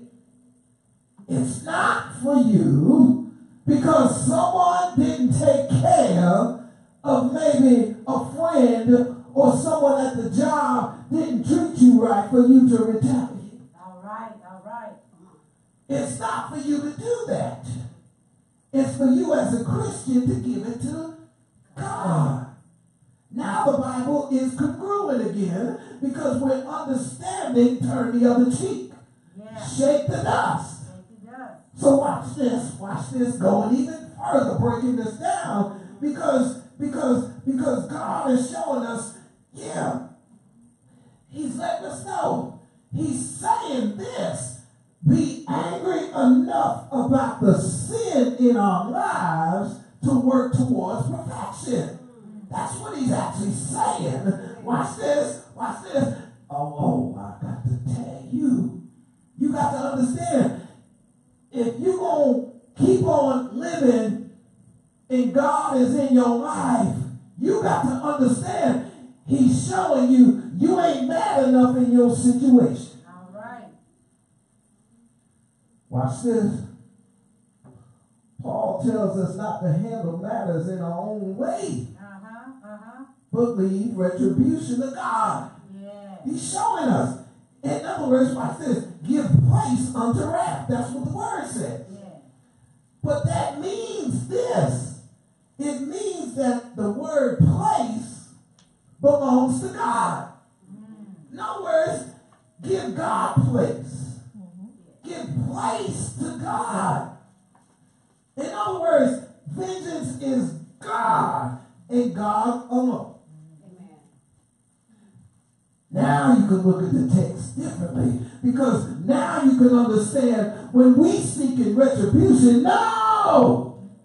S6: It's not for you because someone didn't take care of maybe a friend or someone at the job didn't treat you right for you to retaliate.
S3: All right. All right.
S6: It's not for you to do that. It's for you as a Christian to give it to God. Now the Bible is congruent again because we're understanding turn the other cheek.
S3: Yeah.
S6: Shake the dust.
S3: Thank you, God.
S6: So watch this. Watch this going even further, breaking this down because Because, because God is showing us, yeah, he's letting us know. He's saying this. Be angry enough about the sin in our lives to work towards perfection. That's what he's actually saying. Watch this. Watch this. Oh, oh, I got to tell you. You got to understand. If you're going to keep on living and God is in your life, you got to understand he's showing you you ain't mad enough in your situation.
S3: All right.
S6: Watch this. Paul tells us not to handle matters in our own way,
S3: Uh-huh. Uh-huh.
S6: but leave retribution to God.
S3: Yeah.
S6: He's showing us. In other words, watch this. Give place unto wrath. That's what the word says.
S3: Yeah.
S6: But that means this. It means that the word place belongs to God.
S3: Mm.
S6: In other words, give God place. Give place to God. In other words, vengeance is God and God alone.
S3: Amen.
S6: Now you can look at the text differently because now you can understand when we seek in retribution, no!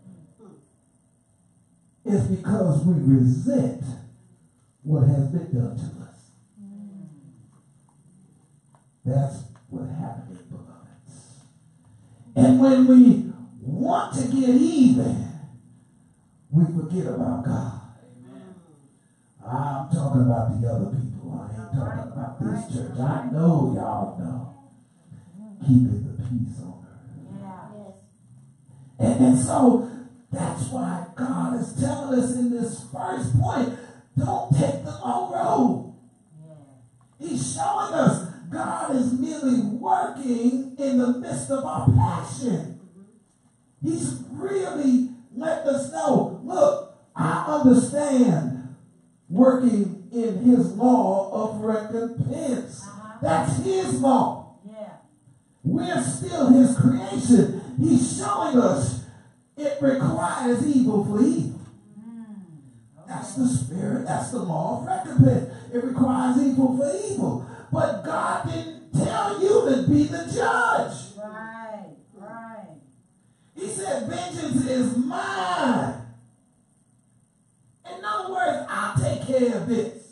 S6: It's because we resent what has been done to us. That's what's happening, beloveds. And when we want to get even, we forget about God. Amen. I'm talking about the other people. I ain't talking about this church. I know y'all know. Keeping the peace on earth. Yeah. And, and so that's why God is telling us in this first point, don't take the long road. Yeah. He's showing us God is merely working in the midst of our passion. He's really letting us know, look, I understand working in his law of recompense. Uh-huh. That's his law. Yeah. We're still his creation. He's showing us it requires evil for evil. Mm. Okay. That's the spirit. That's the law of recompense. It requires evil for evil. But God didn't tell you to be the judge. Right, right. He said, vengeance is mine. In other words, I'll take care of this.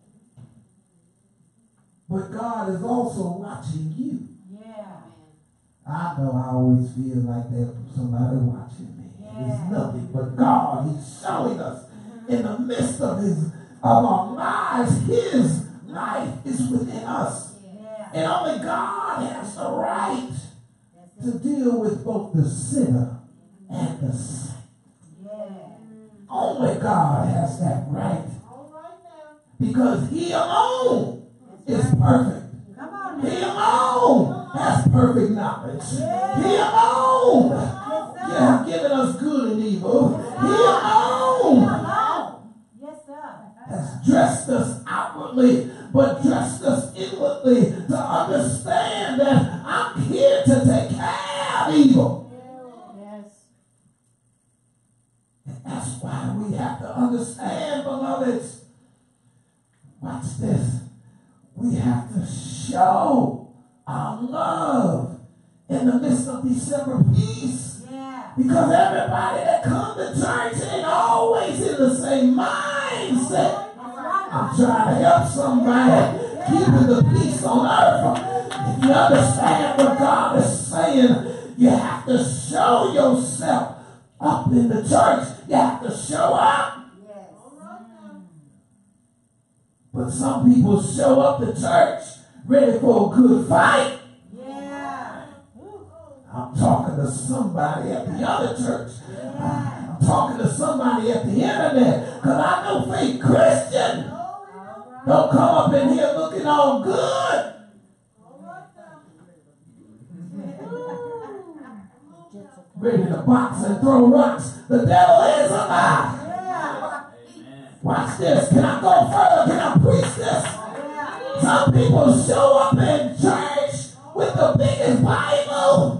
S6: But God is also watching you. Yeah. I know I always feel like there's somebody watching me. Yeah. It's nothing but God. He's showing us mm-hmm. in the midst of his of our lives, his life is within us. Yeah. And only God has the right to deal with both the sinner and the saint. Yeah. Only God has that right. All right now. Because he alone is perfect. Come on now. He alone has perfect knowledge. Yeah. He alone yes, yeah, given us good and evil. Yes, he alone, he alone. Yes, sir. has dressed us outwardly, but dressed us inwardly to understand that I'm here to take care of evil. Yes. And that's why we have to understand, beloveds. Watch this. We have to show our love in the midst of December peace. Yeah. Because everybody that comes to church ain't always in the same mindset. I'm trying to help somebody keeping the peace on earth. If you understand what God is saying, you have to show yourself up in the church. You have to show up. Yes. But some people show up to church ready for a good fight. Yeah. I'm talking to somebody at the other church. Yeah. I'm talking to somebody at the internet. Because I know fake Christian don't come up in here looking all good. Ready to box and throw rocks. The devil is alive. Watch this. Can I go further? Can I preach this? Some people show up in church with the biggest Bible,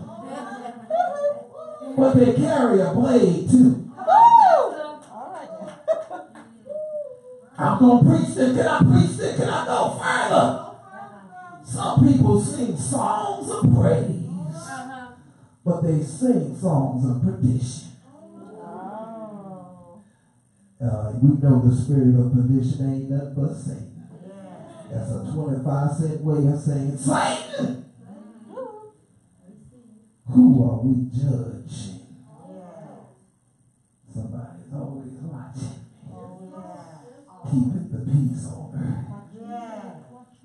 S6: but they carry a blade too. I'm going to preach this. Can I preach this? Can I go further? Some people sing songs of praise, but they sing songs of perdition. Uh, we know the spirit of perdition ain't nothing but Satan. That's a twenty-five cent way of saying Satan. Who are we judging? Somebody's always watching me. Keeping the peace on earth.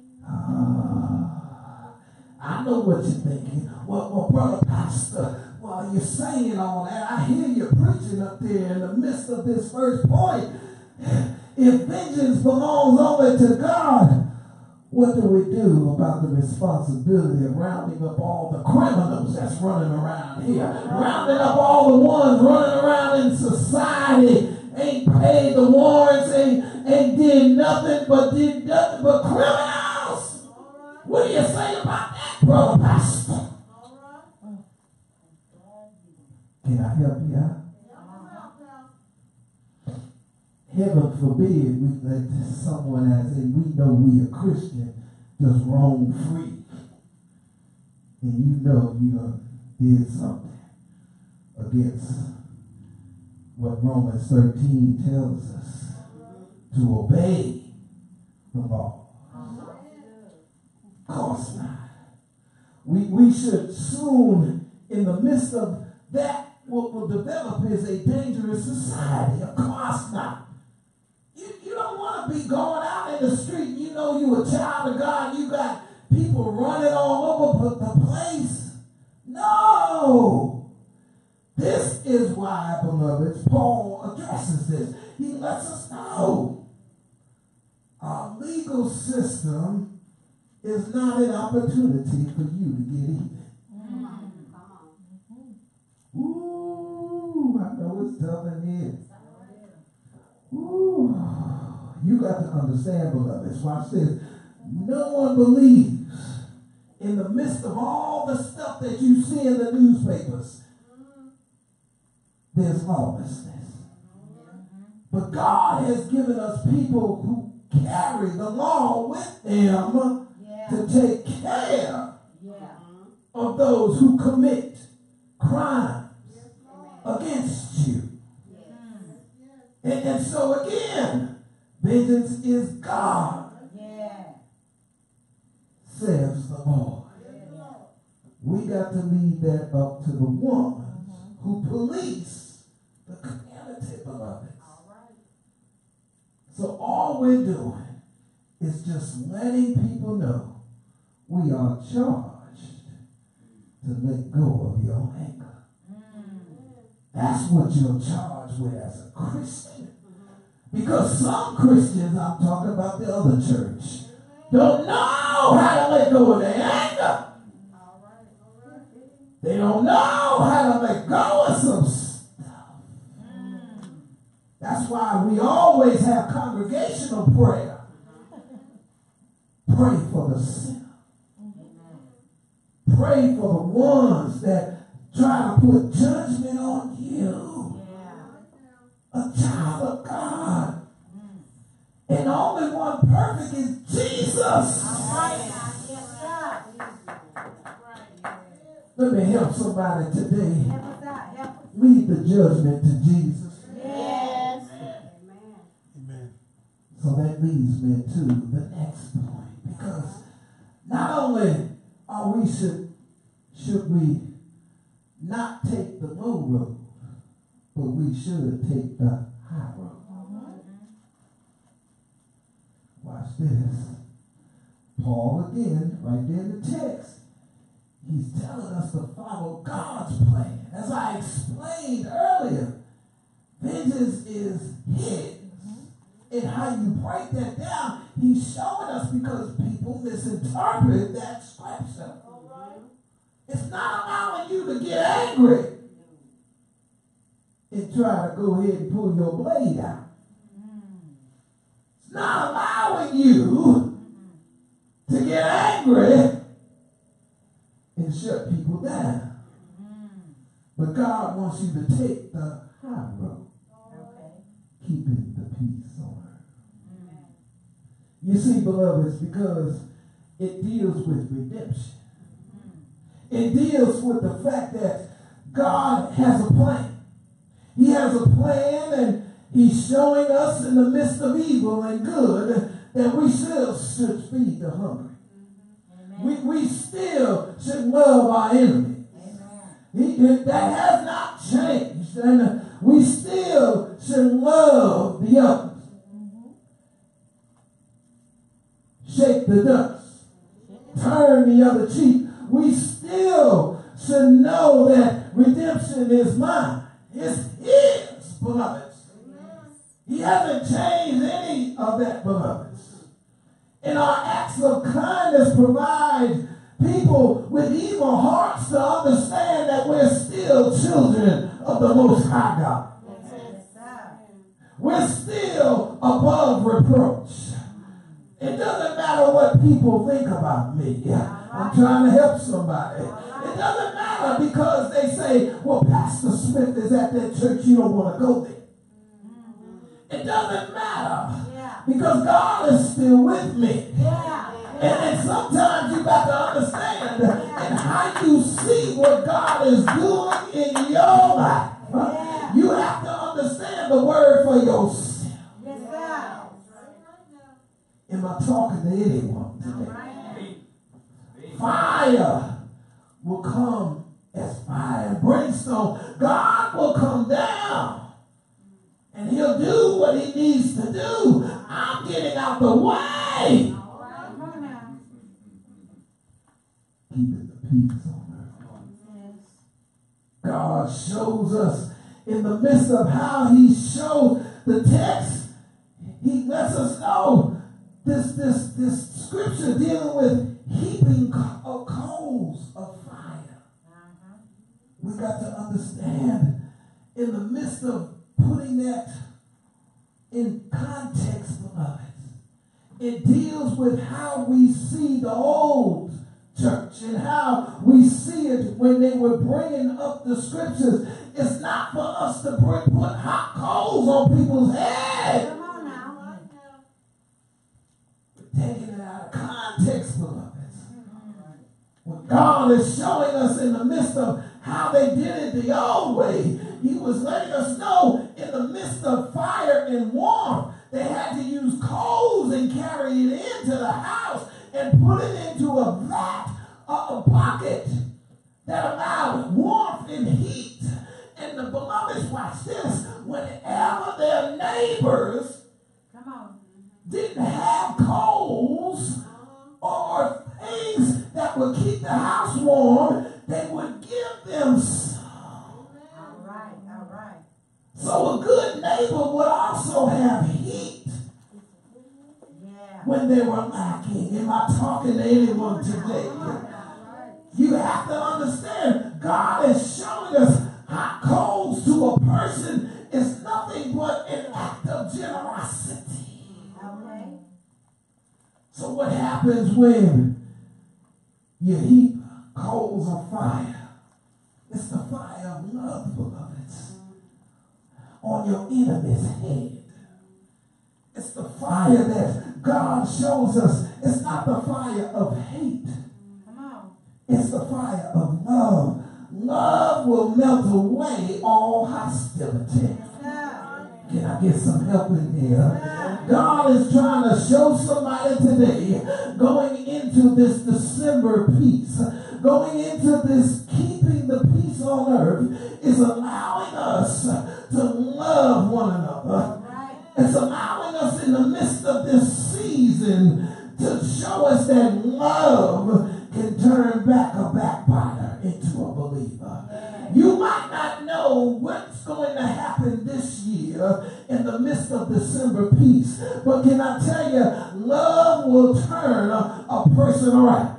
S6: Uh, I know what you're thinking. Well, well, brother pastor, while you're saying all that, I hear you preaching up there in the midst of this first point. If vengeance belongs only to God, what do we do about the responsibility of rounding up all the criminals that's running around here? Rounding up all the ones running around in society, ain't paid the warrants, ain't, ain't did nothing but did nothing but criminals. What do you say about that, brother pastor? Can I help you out? Heaven forbid we let someone as a we know we a Christian just roam free. And you know you done did something against what Romans thirteen tells us to obey the law. Of course not. we, we should soon, in the midst of that, what will develop is a dangerous society. Of course not. You, you don't want to be going out in the street. You know you're a child of God. You got people running all over the place. No. This is why, beloveds, Paul addresses this. He lets us know our legal system is not an opportunity for you to get even. Ooh, I know it's tough in here. Ooh, you got to understand, beloveds. Watch this. No one believes in the midst of all the stuff that you see in the newspapers, there's lawlessness. But God has given us people who carry the law with them yeah. to take care yeah. of those who commit crimes yeah. against you. Yeah. And, and so again, vengeance is God, yeah. says the Lord. Yeah. We got to leave that up to the ones mm-hmm. who police the community, beloved. So all we're doing is just letting people know we are charged to let go of your anger. Mm. That's what you're charged with as a Christian. Because some Christians, I'm talking about the other church, don't know how to let go of their anger. They don't know how to let go of some stuff. That's why we always have congregational prayer. Pray for the sinner. Pray for the ones that try to put judgment on you. A child of God. And only one perfect is Jesus. Let me help somebody today. Leave the judgment to Jesus. So that leads me to the next point, because not only are we should should we not take the low road, but we should take the high road. Watch this. Paul again, right there in the text, he's telling us to follow God's plan. As I explained earlier, vengeance is his. And how you break that down, he's showing us because people misinterpret that scripture. It's not allowing you to get angry and try to go ahead and pull your blade out. It's not allowing you to get angry and shut people down. But God wants you to take the high road, keeping the peace. You see, beloveds, because it deals with redemption. It deals with the fact that God has a plan. He has a plan, and he's showing us in the midst of evil and good that we still should feed the hungry. We, we still should love our enemies. He, that has not changed. And we still should love the others. Shake the dust. Turn the other cheek. We still should know that redemption is mine. It's his, beloveds. He hasn't changed any of that, beloveds. And our acts of kindness provide people with evil hearts to understand that we're still children of the Most High God. We're still above reproach. It doesn't matter what people think about me. I'm trying to help somebody. It doesn't matter because they say, well, Pastor Smith is at that church, you don't want to go there. It doesn't matter because God is still with me. And, and sometimes you got to understand and how you see what God is doing in your life. You have to understand the word for yourself. Am I talking to anyone today? Fire on, God will come down and he'll do what he needs to do. I'm getting out the way. Keeping the peace on earth. God shows us in the midst of how he showed the text, he lets us know this, this, this scripture dealing with heaping of coals of fire. Uh-huh. We got to understand in the midst of putting that in context, beloved, it deals with how we see the old church and how we see it when they were bringing up the scriptures. It's not for us to bring, put hot coals on people's heads. Come on now. We're taking it out of context, beloved. What God is showing us in the midst of how they did it the old way, he was letting us know in the midst of fire and warmth, they had to use coals and carry it into the house and put it into a vat, a, a bucket that allowed warmth and heat. And the beloveds, watch this, whenever their neighbors Come on. didn't have coals or things that would keep the house warm, they would give them some. All right, all right. So a good neighbor would also have heat yeah. when they were lacking. Am I talking to anyone today? You have to understand, God is showing us hot coals to a person is nothing but an act of generosity. Okay. So what happens when you heap coals of fire? It's the fire of love, beloveds, on your enemy's head. It's the fire that God shows us. It's not the fire of hate. Come on. It's the fire of love. Love will melt away all hostility. Can I get some help in here? God is trying to show somebody today, going into this December peace, going into this keeping the peace on earth, is allowing us to love one another. It's allowing us in the midst of this season to show us that love can turn back a backbiter into a believer. You might not know what's going to happen this year in the midst of December peace, but can I tell you, love will turn a, a person around.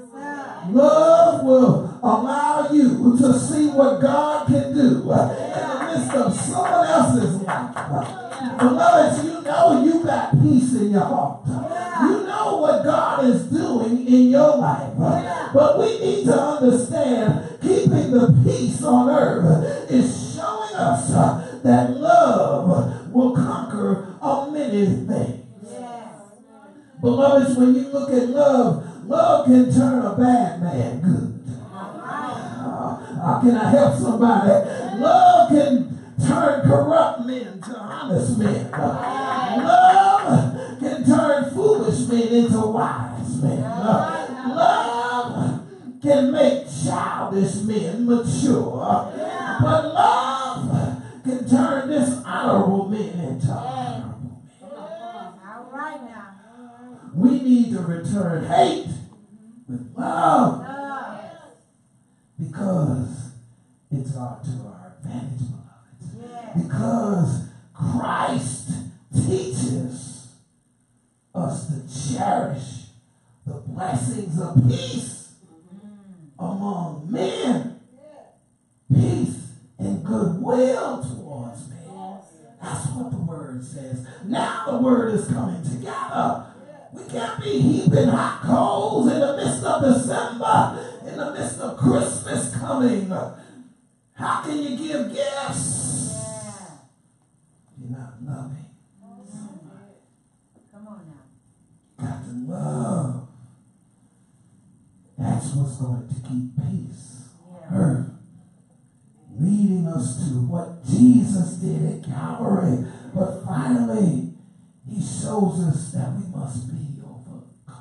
S6: Love will allow you to see what God can do in the midst of someone else's life. Beloveds, you know you got peace in your heart. You know what God is doing in your life. But we need to understand, keeping the peace on earth is showing us uh, that love will conquer a many things. Beloveds, when you look at love, love can turn a bad man good. Uh, how can I help somebody? Love can turn corrupt men to honest men. Uh, love can turn foolish men into wise men. Uh, love can make childish men mature. But love can turn dishonorable men into honorable men. All right now. We need to return hate with love. Because it's our, to our advantage, beloved. Because Christ teaches us to cherish the blessings of peace among men. Peace and goodwill towards men. That's what the word says. Now the word is coming together. We can't be heaping hot coals in the midst of December, in the midst of Christmas coming. How can you give gifts? You're not loving somebody. Come on now. Got to love. That's what's going to keep peace on earth. Leading us to what Jesus did at Calvary. But finally, he shows us that we must be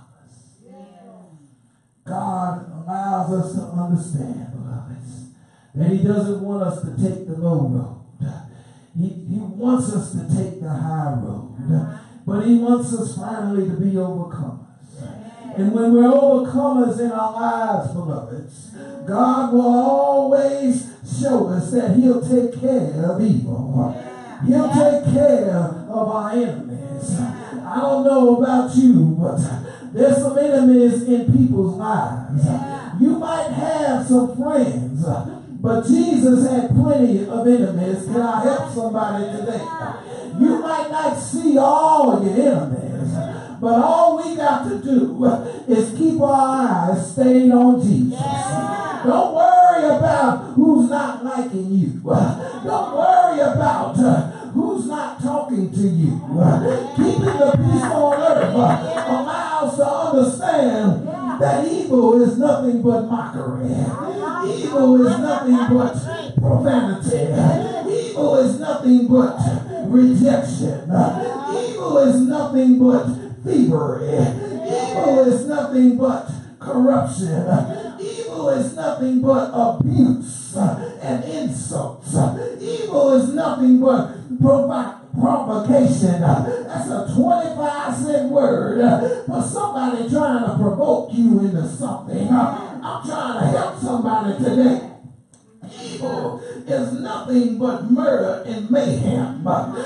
S6: overcomers. God allows us to understand, beloveds, that he doesn't want us to take the low road. He, he wants us to take the high road. But he wants us finally to be overcomers. And when we're overcomers in our lives, beloveds, God will always show us that he'll take care of evil. He'll take care of our enemies. I don't know about you, but there's some enemies in people's lives. You might have some friends, but Jesus had plenty of enemies. Can I help somebody today? You might not see all of your enemies, but all we got to do is keep our eyes stayed on Jesus. Don't worry about who's not liking you. Don't worry about uh, who's not talking to you. Keeping the peace on earth uh, allows to understand that evil is nothing but mockery. Evil is nothing but profanity. Evil is nothing but rejection. Evil is nothing but thievery. Evil is nothing but corruption. Evil is nothing but abuse and insults. Evil is nothing but provo- provocation. That's a twenty-five cent word for somebody trying to provoke you into something. I'm trying to help somebody today. Evil is nothing but murder and mayhem.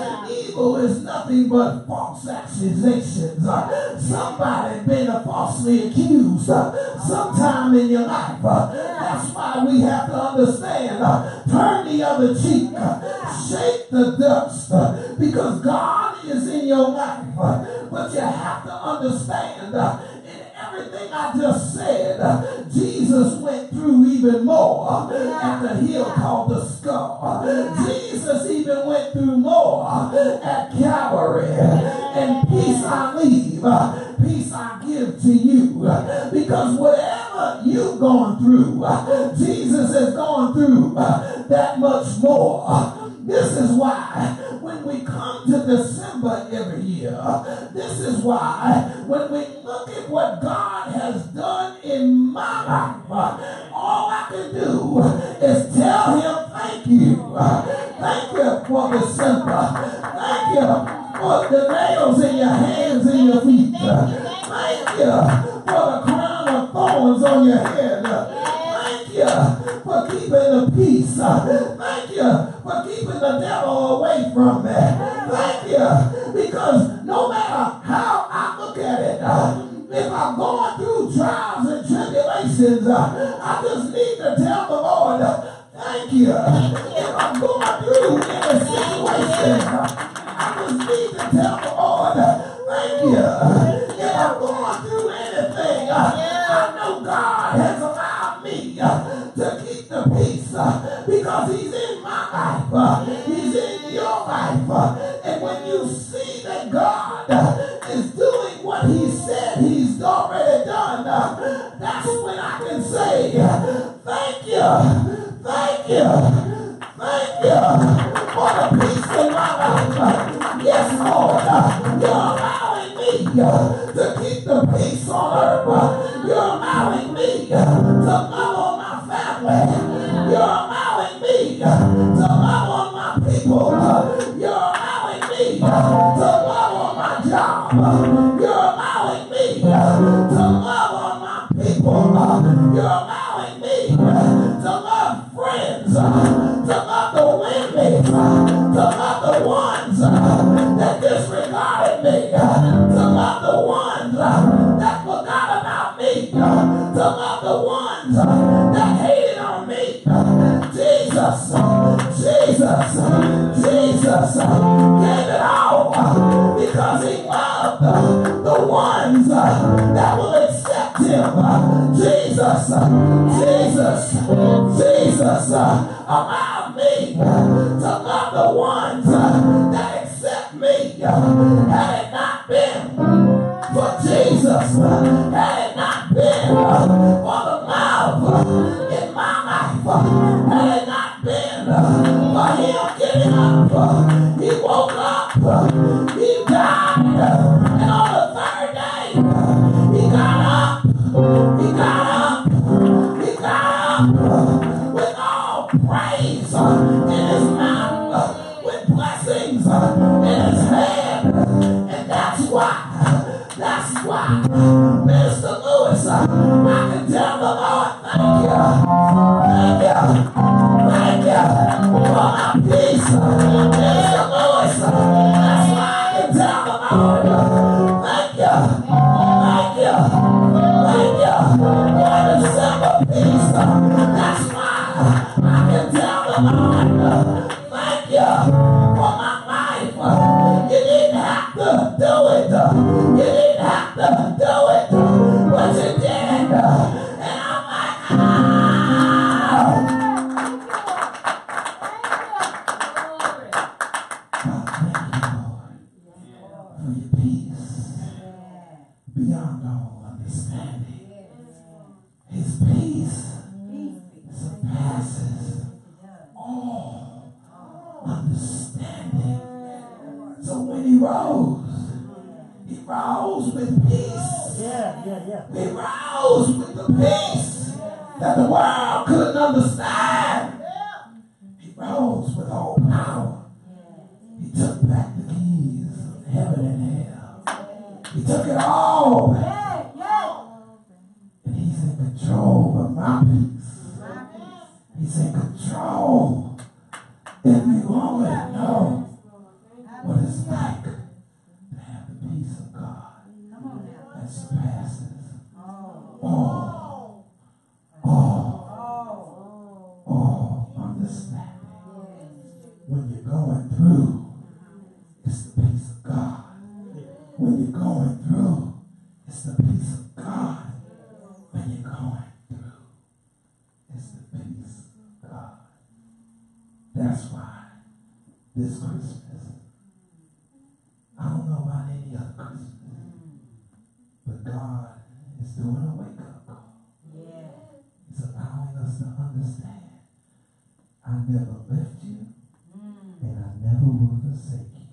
S6: Evil is nothing but false accusations. Somebody been falsely accused sometime in your life. That's why we have to understand. Turn the other cheek. Shake the dust. Because God is in your life. But you have to understand, in everything I just said, Jesus went through even more at the hill called the skull. Jesus even went through more at Calvary. And peace I leave, peace I give to you. Because whatever you've gone through, Jesus has gone through that much more. This is why when we come to December every year, this is why when we look at what God has done in my life, all I can do is tell him thank you. Thank you for December. Thank you for the nails in your hands and your feet. Thank you for the crown of thorns on your head. Thank you for keeping the peace. Thank you for keeping the devil away from me. Thank you, because no matter how I look at it, if I'm going through trials and tribulations, I just need to tell the Lord, thank you. If I'm going through any situation, I just need to tell the Lord, thank you. If I'm going through anything, I know God has allowed me to keep the peace because he's in my life. He's in your life. And when you see that God is doing what he said he's already done, that's when I can say, thank you, thank you, thank you for the peace in my life. Yes, Lord, you're allowing me to keep the peace on earth. You're allowing me to love on my family. You're allowing me to love on my people. You're allowing me to love on my job. You're allowing me to love on my people. You're allowing me to love friends, to love the women, to love the ones that disregarded me, to love the ones that forgot about me, to love the ones that hated on me. Jesus, Jesus, Jesus gave it all because he loved the ones that will accept him. Jesus, Jesus, Jesus allowed me to love the ones that accept me. Had it not been for Jesus, had it not been for the love in my life, had it not been for him getting up, he woke up, he died, and on the third day, he got up, he got up, he got up with all of praise uh, in his mouth, uh, with blessings uh, in his hand. And that's why, that's why, Mister Lewis, uh, I can tell the Lord, thank you, thank you, thank you for my peace. Uh, Mister Lewis, uh, that's why I can tell the Lord, uh, thank you, thank you, thank you for the simple peace. Uh, that's why I can tell the Lord, uh, thank you for my life. Uh, you didn't have to do it. Uh, you didn't have to do it. Uh, but you did. Uh, and I'm like, ah. God, thank you, Lord, for your peace beyond all understanding. His peace surpasses all understanding. So when he rose, he rose with peace.
S2: Yeah, yeah, yeah.
S6: He rose with the peace that the world couldn't understand. He rose with all power. He took back the keys of heaven and hell. He took it all back. And he's in control of my peace. He's in control. If you only know what it's like to have the peace of God that surpasses all, all, all understanding. When you're going through, it's the peace of God. When you're going through, it's the peace of God. When you're going through, it's the peace of God. That's why this Christmas, I don't know about any other Christmas, but God is doing a wake-up call. He's allowing us to understand, I never left you, and I never will forsake you.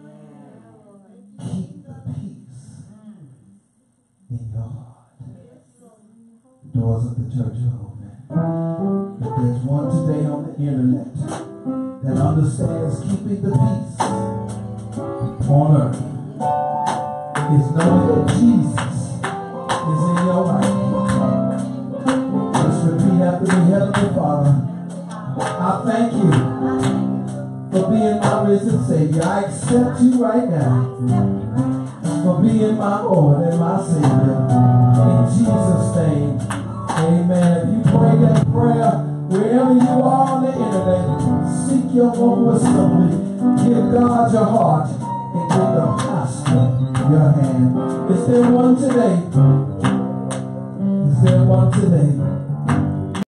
S6: Keep the peace in your heart. The doors of the church are open. If there's one today on the internet that understands keeping the peace on earth, is knowing that Jesus is in your life. Let's repeat after me. Heavenly Father, I thank you for being my risen Savior. I accept you right now for being my Lord and my Savior. In Jesus' name, amen. If you pray that prayer, wherever you are on the internet, seek your Lord assembly. Give God your heart and give the pastor your hand. Is there one today? Is there one today?